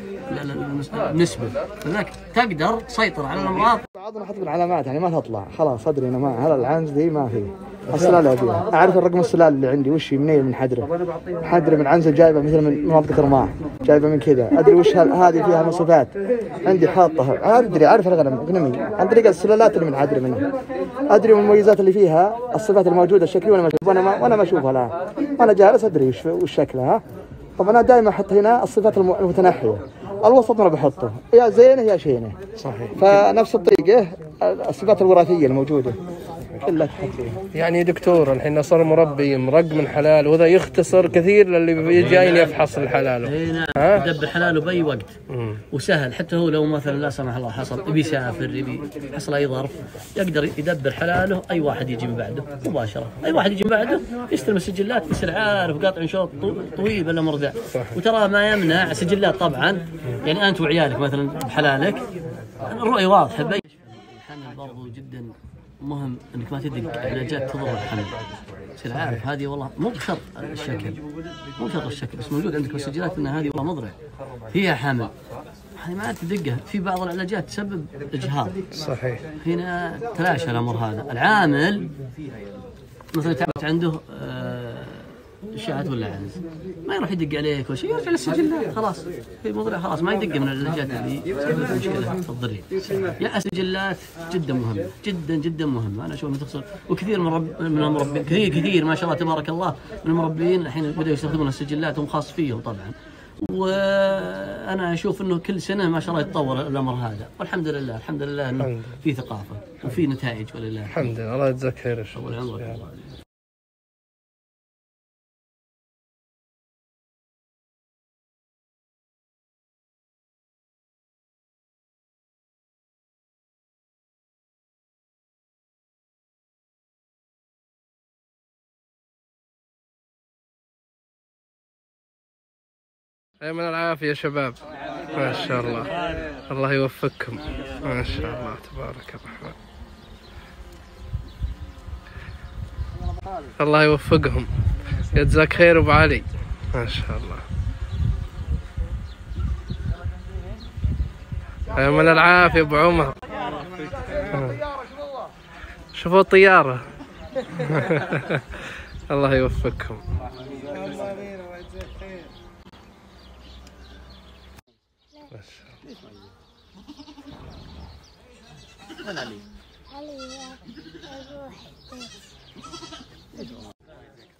النسبه، فذاك تقدر تسيطر على الامراض. بعضنا حط العلامات يعني ما تطلع خلاص ادري انه ما هذا العنز دي ما في السلاله ابيها، اعرف الرقم السلاله اللي عندي وش منين من حدره حدره من عنزه جايبه مثل من منطقه رماح جايبه من كذا، ادري وش هذه فيها مواصفات عندي حاطها، ادري اعرف الغنم غنمي عن طريق السلالات اللي من حدره منها، ادري من المميزات اللي فيها الصفات الموجوده الشكليه وانا ما وانا ما وانا ما اشوفها الان وانا جالس ادري وش وش شكلها. طبعا انا دائما احط هنا الصفات المتنحيه، الوسط انا بحطه يا زينه يا شينه. صحيح. فنفس الطريقه الصفات الوراثيه الموجوده كلها تحط فيها. يعني دكتور الحين صار مربي مرق من حلال وهذا يختصر كثير للي جايين يفحص الحلال. اي نعم يدبر حلاله باي وقت. مم. وسهل حتى هو لو مثلا لا سمح الله حصل يبي يسافر يبي حصل اي ظرف يقدر يدبر حلاله، اي واحد يجي من بعده مباشره، اي واحد يجي من بعده يستلم السجلات يصير عارف قاطع شوط طويل ولا مرضع. وترى ما يمنع سجلات طبعا يعني انت وعيالك مثلا بحلالك الرؤيه واضحه. الحمل برضو جدا مهم انك ما تدق علاجات تضر الحمل، تصير عارف هذه والله مو بشرط الشكل مو بشرط الشكل بس موجود عندك بالسجلات ان هذه والله مضرع فيها حمل، هذه ما تدقها. في بعض العلاجات تسبب اجهاض. صحيح. هنا تلاشى الامر هذا. العامل مثلا تعبت عنده اشاعات ولا عنز ما يروح يدق عليك ولا شيء، يرجع للسجلات خلاص في مضرع خلاص ما يدق من العلاجات اللي تسبب مشكله تضري. يا السجلات جدا مهمه جدا جدا مهمه، انا اشوف تخسر. وكثير من رب من المربين كثير كثير ما شاء الله تبارك الله من المربين الحين بدأوا يستخدمون السجلات وهم خاص فيهم طبعا، وانا اشوف انه كل سنه ما شاء الله يتطور الامر هذا، والحمد لله الحمد لله انه في ثقافه وفي نتائج ولله الحمد لله. الله يجزاك خير. طول عمرك. أيمن العافية يا شباب ما شاء الله، الله يوفقكم ما شاء الله تبارك الرحمن، الله يوفقهم يجزاك خير أبو علي ما شاء الله. أيمن العافية أبو عمر. شوفوا الطيارة. الله يوفقكم. علي علي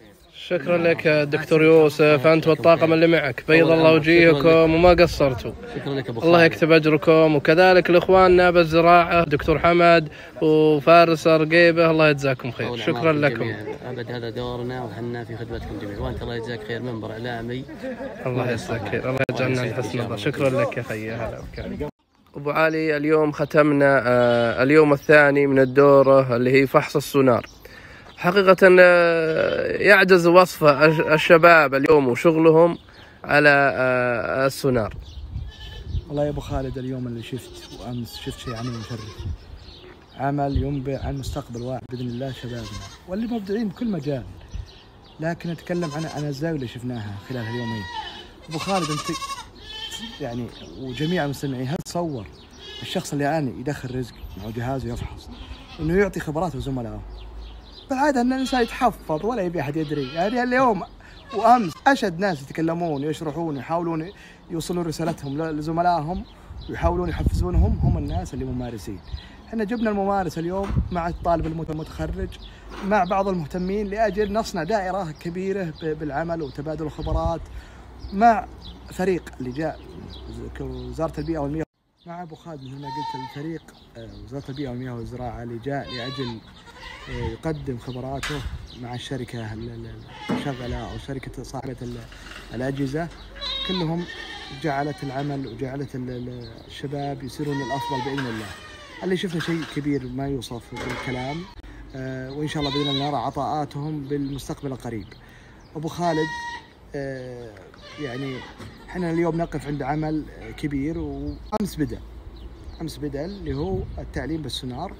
شكرا لك دكتور يوسف، أنت والطاقم اللي معك، بيض الله وجيهكم وما قصرتوا. شكرا لك أبو الله يكتب أجركم، وكذلك لإخواننا بالزراعة دكتور حمد وفارس رقيبة، الله يجزاكم خير. شكرا لكم. أبد هذا دورنا وحنا في خدمتكم جميعا، وأنت الله يجزاك خير، منبر إعلامي. الله يجزاك خير، الله يجعلنا عند حسن الله. شكرا لك يا خي. هلا بك أبو علي. اليوم ختمنا اليوم الثاني من الدورة اللي هي فحص السونار. حقيقة يعجز وصف الشباب اليوم وشغلهم على السونار. والله يا أبو خالد اليوم اللي شفت وأمس شفت شيء عمل مشرف، عمل ينبئ عن مستقبل واعد بإذن الله شبابنا واللي مبدعين بكل مجال. لكن أتكلم عن عن الزاوية اللي شفناها خلال اليومين. أبو خالد أنت يعني وجميع المستمعين، هل تصور الشخص اللي الآن يدخل رزق مع جهازه يفحص إنه يعطي خبرات لزملائه؟ بالعادة أن الإنسان يتحفظ ولا يبي أحد يدري. يعني اليوم وأمس أشد ناس يتكلمون يشرحون يحاولون يوصلون رسالتهم لزملائهم ويحاولون يحفزونهم هم الناس اللي ممارسين. احنا جبنا الممارس اليوم مع الطالب المتخرج مع بعض المهتمين لأجل نصنع دائرة كبيرة بالعمل وتبادل الخبرات مع فريق اللي جاء وزارة البيئة والمياه مع أبو خالد. مثل ما قلت الفريق وزارة البيئة والمياه والزراعة اللي جاء لأجل يقدم خبراته مع الشركة المشغلة أو شركة صاحبة الأجهزة، كلهم جعلت العمل وجعلت الشباب يصيرون الأفضل بإذن الله. اللي شفنا شيء كبير ما يوصف بالكلام، وإن شاء الله بإذن الله نرى عطاءاتهم بالمستقبل القريب. أبو خالد يعني احنا اليوم نقف عند عمل كبير، وأمس بدأ أمس بدأ اللي هو التعليم بالسونار،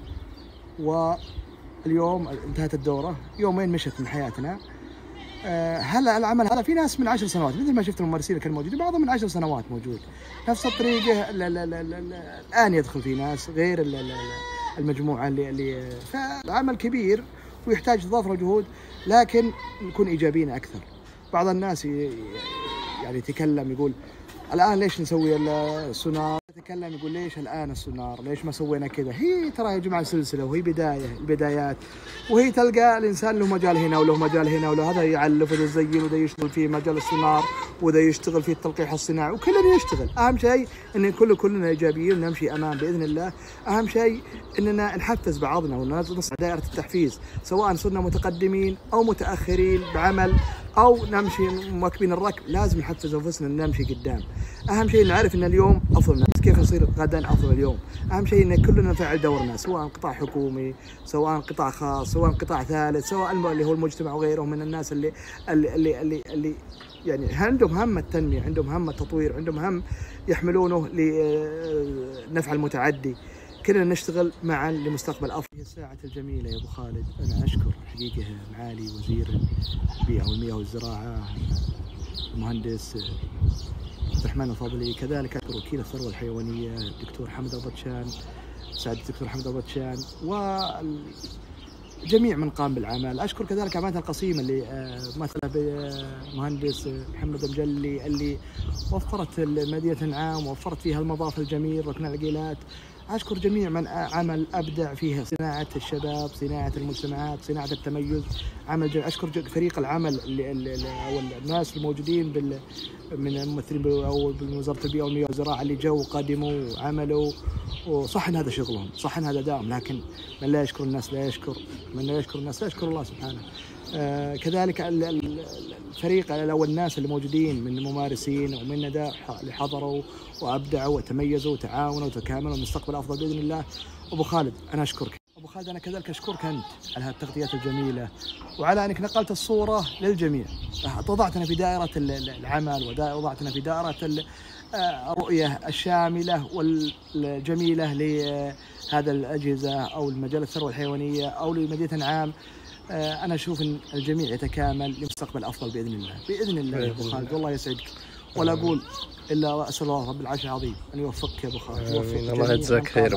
واليوم انتهت الدورة، يومين مشت من حياتنا. هلا العمل هذا في ناس من عشر سنوات مثل ما شفت الممارسين اللي كانوا موجودين، بعضهم من عشر سنوات موجود نفس الطريقة. لا لا لا لا الآن يدخل في ناس غير المجموعة اللي اللي فالعمل كبير ويحتاج تضافر الجهود، لكن نكون إيجابيين أكثر. بعض الناس يعني يتكلم يقول الآن ليش نسوي السونار، يتكلم يقول ليش الآن السونار، ليش ما سوينا كذا. هي ترى يا جماعة سلسلة، وهي بداية البدايات، وهي تلقى الإنسان له مجال هنا وله مجال هنا وله هذا يعلف وده يزين وده يشتغل في مجال السونار وده يشتغل في التلقيح الصناعي وكلنا يشتغل. أهم شيء إن كل كلنا إيجابيين ونمشي أمام بإذن الله. أهم شيء إننا نحفز بعضنا ونصنع دائرة التحفيز، سواء صرنا متقدمين أو متأخرين بعمل أو نمشي مواكبين الركب، لازم نحفز أنفسنا نمشي قدام. أهم شيء نعرف إن اليوم أفضل ناس، كيف نصير غدا أفضل اليوم. أهم شيء إن كلنا نفعل دورنا، سواء قطاع حكومي سواء قطاع خاص سواء قطاع ثالث سواء اللي هو المجتمع وغيره من الناس اللي اللي اللي, اللي, اللي يعني عندهم هم التنمية، عندهم هم التطوير، عندهم هم يحملونه لنفع المتعدي. كلنا نشتغل معا لمستقبل أفضل. هي الساعة الجميلة يا أبو خالد، أنا أشكر حقيقة معالي وزير البيئة والمياه والزراعة المهندس عبد الرحمن الفاضلي، كذلك أشكر وكيل الثروة الحيوانية الدكتور حمد البطشان، سعد الدكتور حمد البطشان، وجميع من قام بالعمل. أشكر كذلك أمانة القصيمة اللي مثلها بمهندس محمد مجلي اللي وفرت مدينة عام ووفرت فيها المضاف الجميل ركن العقيلات. أشكر جميع من عمل أبدع فيها صناعة الشباب، صناعة المجتمعات، صناعة التميز، عمل جميل. أشكر فريق العمل اللي اللي أو الناس الموجودين بال من الممثلين أو بوزارة البيئة والمياه والزراعة اللي جو وقدموا وعملوا، وصح إن هذا شغلهم، صح إن هذا دائم، لكن من لا يشكر الناس لا يشكر، من لا يشكر الناس لا يشكر الله سبحانه. آه كذلك الفريق أو الناس اللي موجودين من الممارسين ومن اللي حضروا وأبدعوا وتميزوا وتعاونوا وتكاملوا المستقبل أفضل بإذن الله. أبو خالد أنا أشكرك. أبو خالد أنا كذلك أشكرك أنت على هذه التغطيات الجميلة وعلى أنك نقلت الصورة للجميع، وضعتنا في دائرة العمل ووضعتنا في دائرة الرؤية الشاملة والجميلة لهذا الأجهزة أو المجال الثروة الحيوانية أو لمدينة عام. أنا أشوف أن الجميع يتكامل لمستقبل أفضل بإذن الله بإذن الله يا أبو خالد، والله يسعدك. ولا أقول إلا أسأل الله رب العرش العظيم أن يوفقك يا أبو خالد، يوفق الله يجزاك خير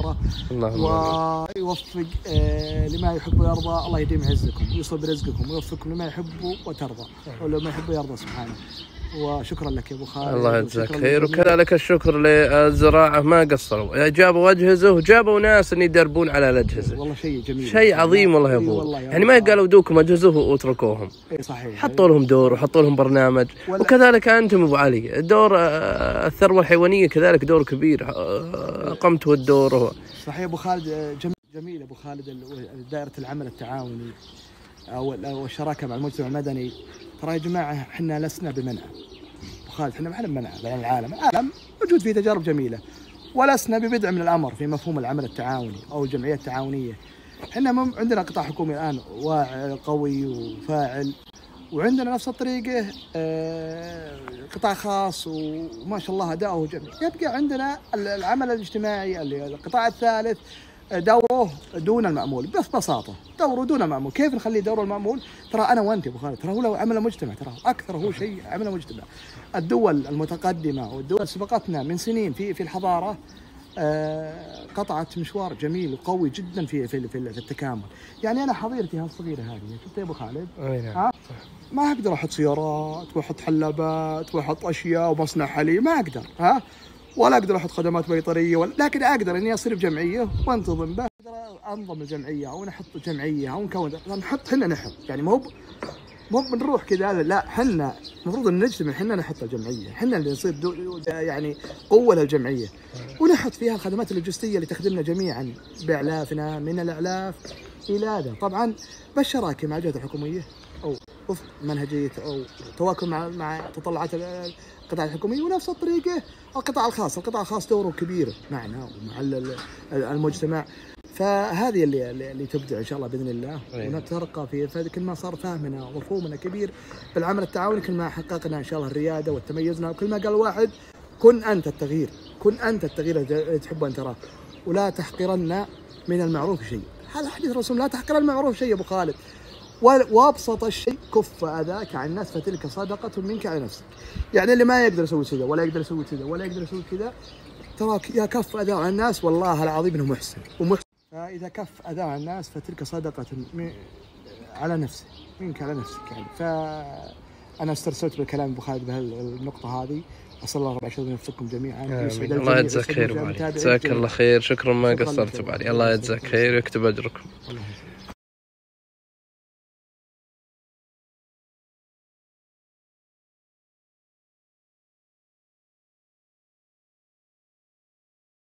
ويوفق آه لما يحب ويرضى. الله يديم عزكم ويصل برزقكم ويوفقكم لما يحب وترضى ولما يحب ويرضى سبحانه. وشكرا لك يا ابو خالد. الله يجزاك خير، وكذلك الشكر للزراعه ما قصروا، جابوا اجهزه وجابوا ناس ان يدربون على الاجهزه. والله شيء جميل، شيء عظيم والله يا ابو. يعني ما قالوا دوكم اجهزه واتركوهم. اي صحيح، حطوا لهم دور وحطوا لهم برنامج. وكذلك انتم ابو علي، دور الثروه الحيوانيه كذلك دور كبير قمتوا الدور. صحيح ابو خالد، جميل ابو خالد دائره العمل التعاوني او الشراكه مع المجتمع المدني. ترى يا جماعه احنا لسنا بمنع ابو خالد، احنا ما احنا بمنع بين العالم، العالم موجود فيه تجارب جميله، ولسنا ببدع من الامر في مفهوم العمل التعاوني او الجمعيه التعاونيه. احنا عندنا قطاع حكومي الان واعي قوي وفاعل، وعندنا نفس الطريقه قطاع خاص وما شاء الله اداؤه جميل. يبقى عندنا العمل الاجتماعي اللي القطاع الثالث دوره دون المأمول، ببساطة دوره دون المأمول. كيف نخليه دوره المأمول؟ ترى أنا وأنت أبو خالد، ترى هو عمل مجتمع، ترى أكثر هو شيء عمل مجتمع. الدول المتقدمة والدول سبقتنا من سنين في في الحضارة آه قطعت مشوار جميل وقوي جدا في في في التكامل. يعني أنا حظيرتي هالصغيرة هذه شفت يا أبو خالد؟ ها؟ ما أقدر أحط سيارات وأحط حلابات وأحط أشياء ومصنع حليب، ما أقدر، ها؟ ولا اقدر احط خدمات بيطريه، ولا لكن اقدر اني اصير بجمعيه وانتظم به، اقدر انظم الجمعيه او نحط جمعيه او نكون نحط حنا نحط، يعني مو مو بنروح كذا، لا حنا المفروض ان نجتمع حنا نحط الجمعيه، حنا اللي نصير يعني قوه للجمعيه ونحط فيها الخدمات اللوجستيه اللي تخدمنا جميعا باعلافنا من الاعلاف الى هذا. طبعا بالشراكه مع الجهات الحكوميه او وفق منهجيه او تواكل مع مع تطلعات القطاع الحكومي، ونفس الطريقه القطاع الخاص، القطاع الخاص دوره كبير معنا ومع المجتمع. فهذه اللي اللي تبدع ان شاء الله باذن الله، ونترقى في كل ما صار فهمنا ومفهومنا كبير بالعمل التعاوني، كل ما حققنا ان شاء الله الرياده وتميزنا، وكل ما قال واحد كن انت التغيير، كن انت التغيير اللي تحب ان تراه، ولا تحقرن من المعروف شيء. هذا حديث الرسول، لا تحقرن المعروف شيء يا ابو خالد، وابسط الشيء كف اذاك عن الناس فتلك صدقه منك على نفسك. يعني اللي ما يقدر يسوي كذا ولا يقدر يسوي كذا ولا يقدر يسوي كذا، ترى يا كف اذى عن الناس والله العظيم انه محسن ومحسن. فاذا كف اذى عن الناس فتلك صدقه على نفسك منك على نفسك. يعني فانا استرسلت بالكلام ابو خالد بهالنقطه هذه. اسال الله رب العالمين يوفقكم جميعا. الله يجزاك خير ابو علي، جزاك الله خير، شكرا ما قصرت ابو علي، الله يجزاك خير ويكتب اجركم.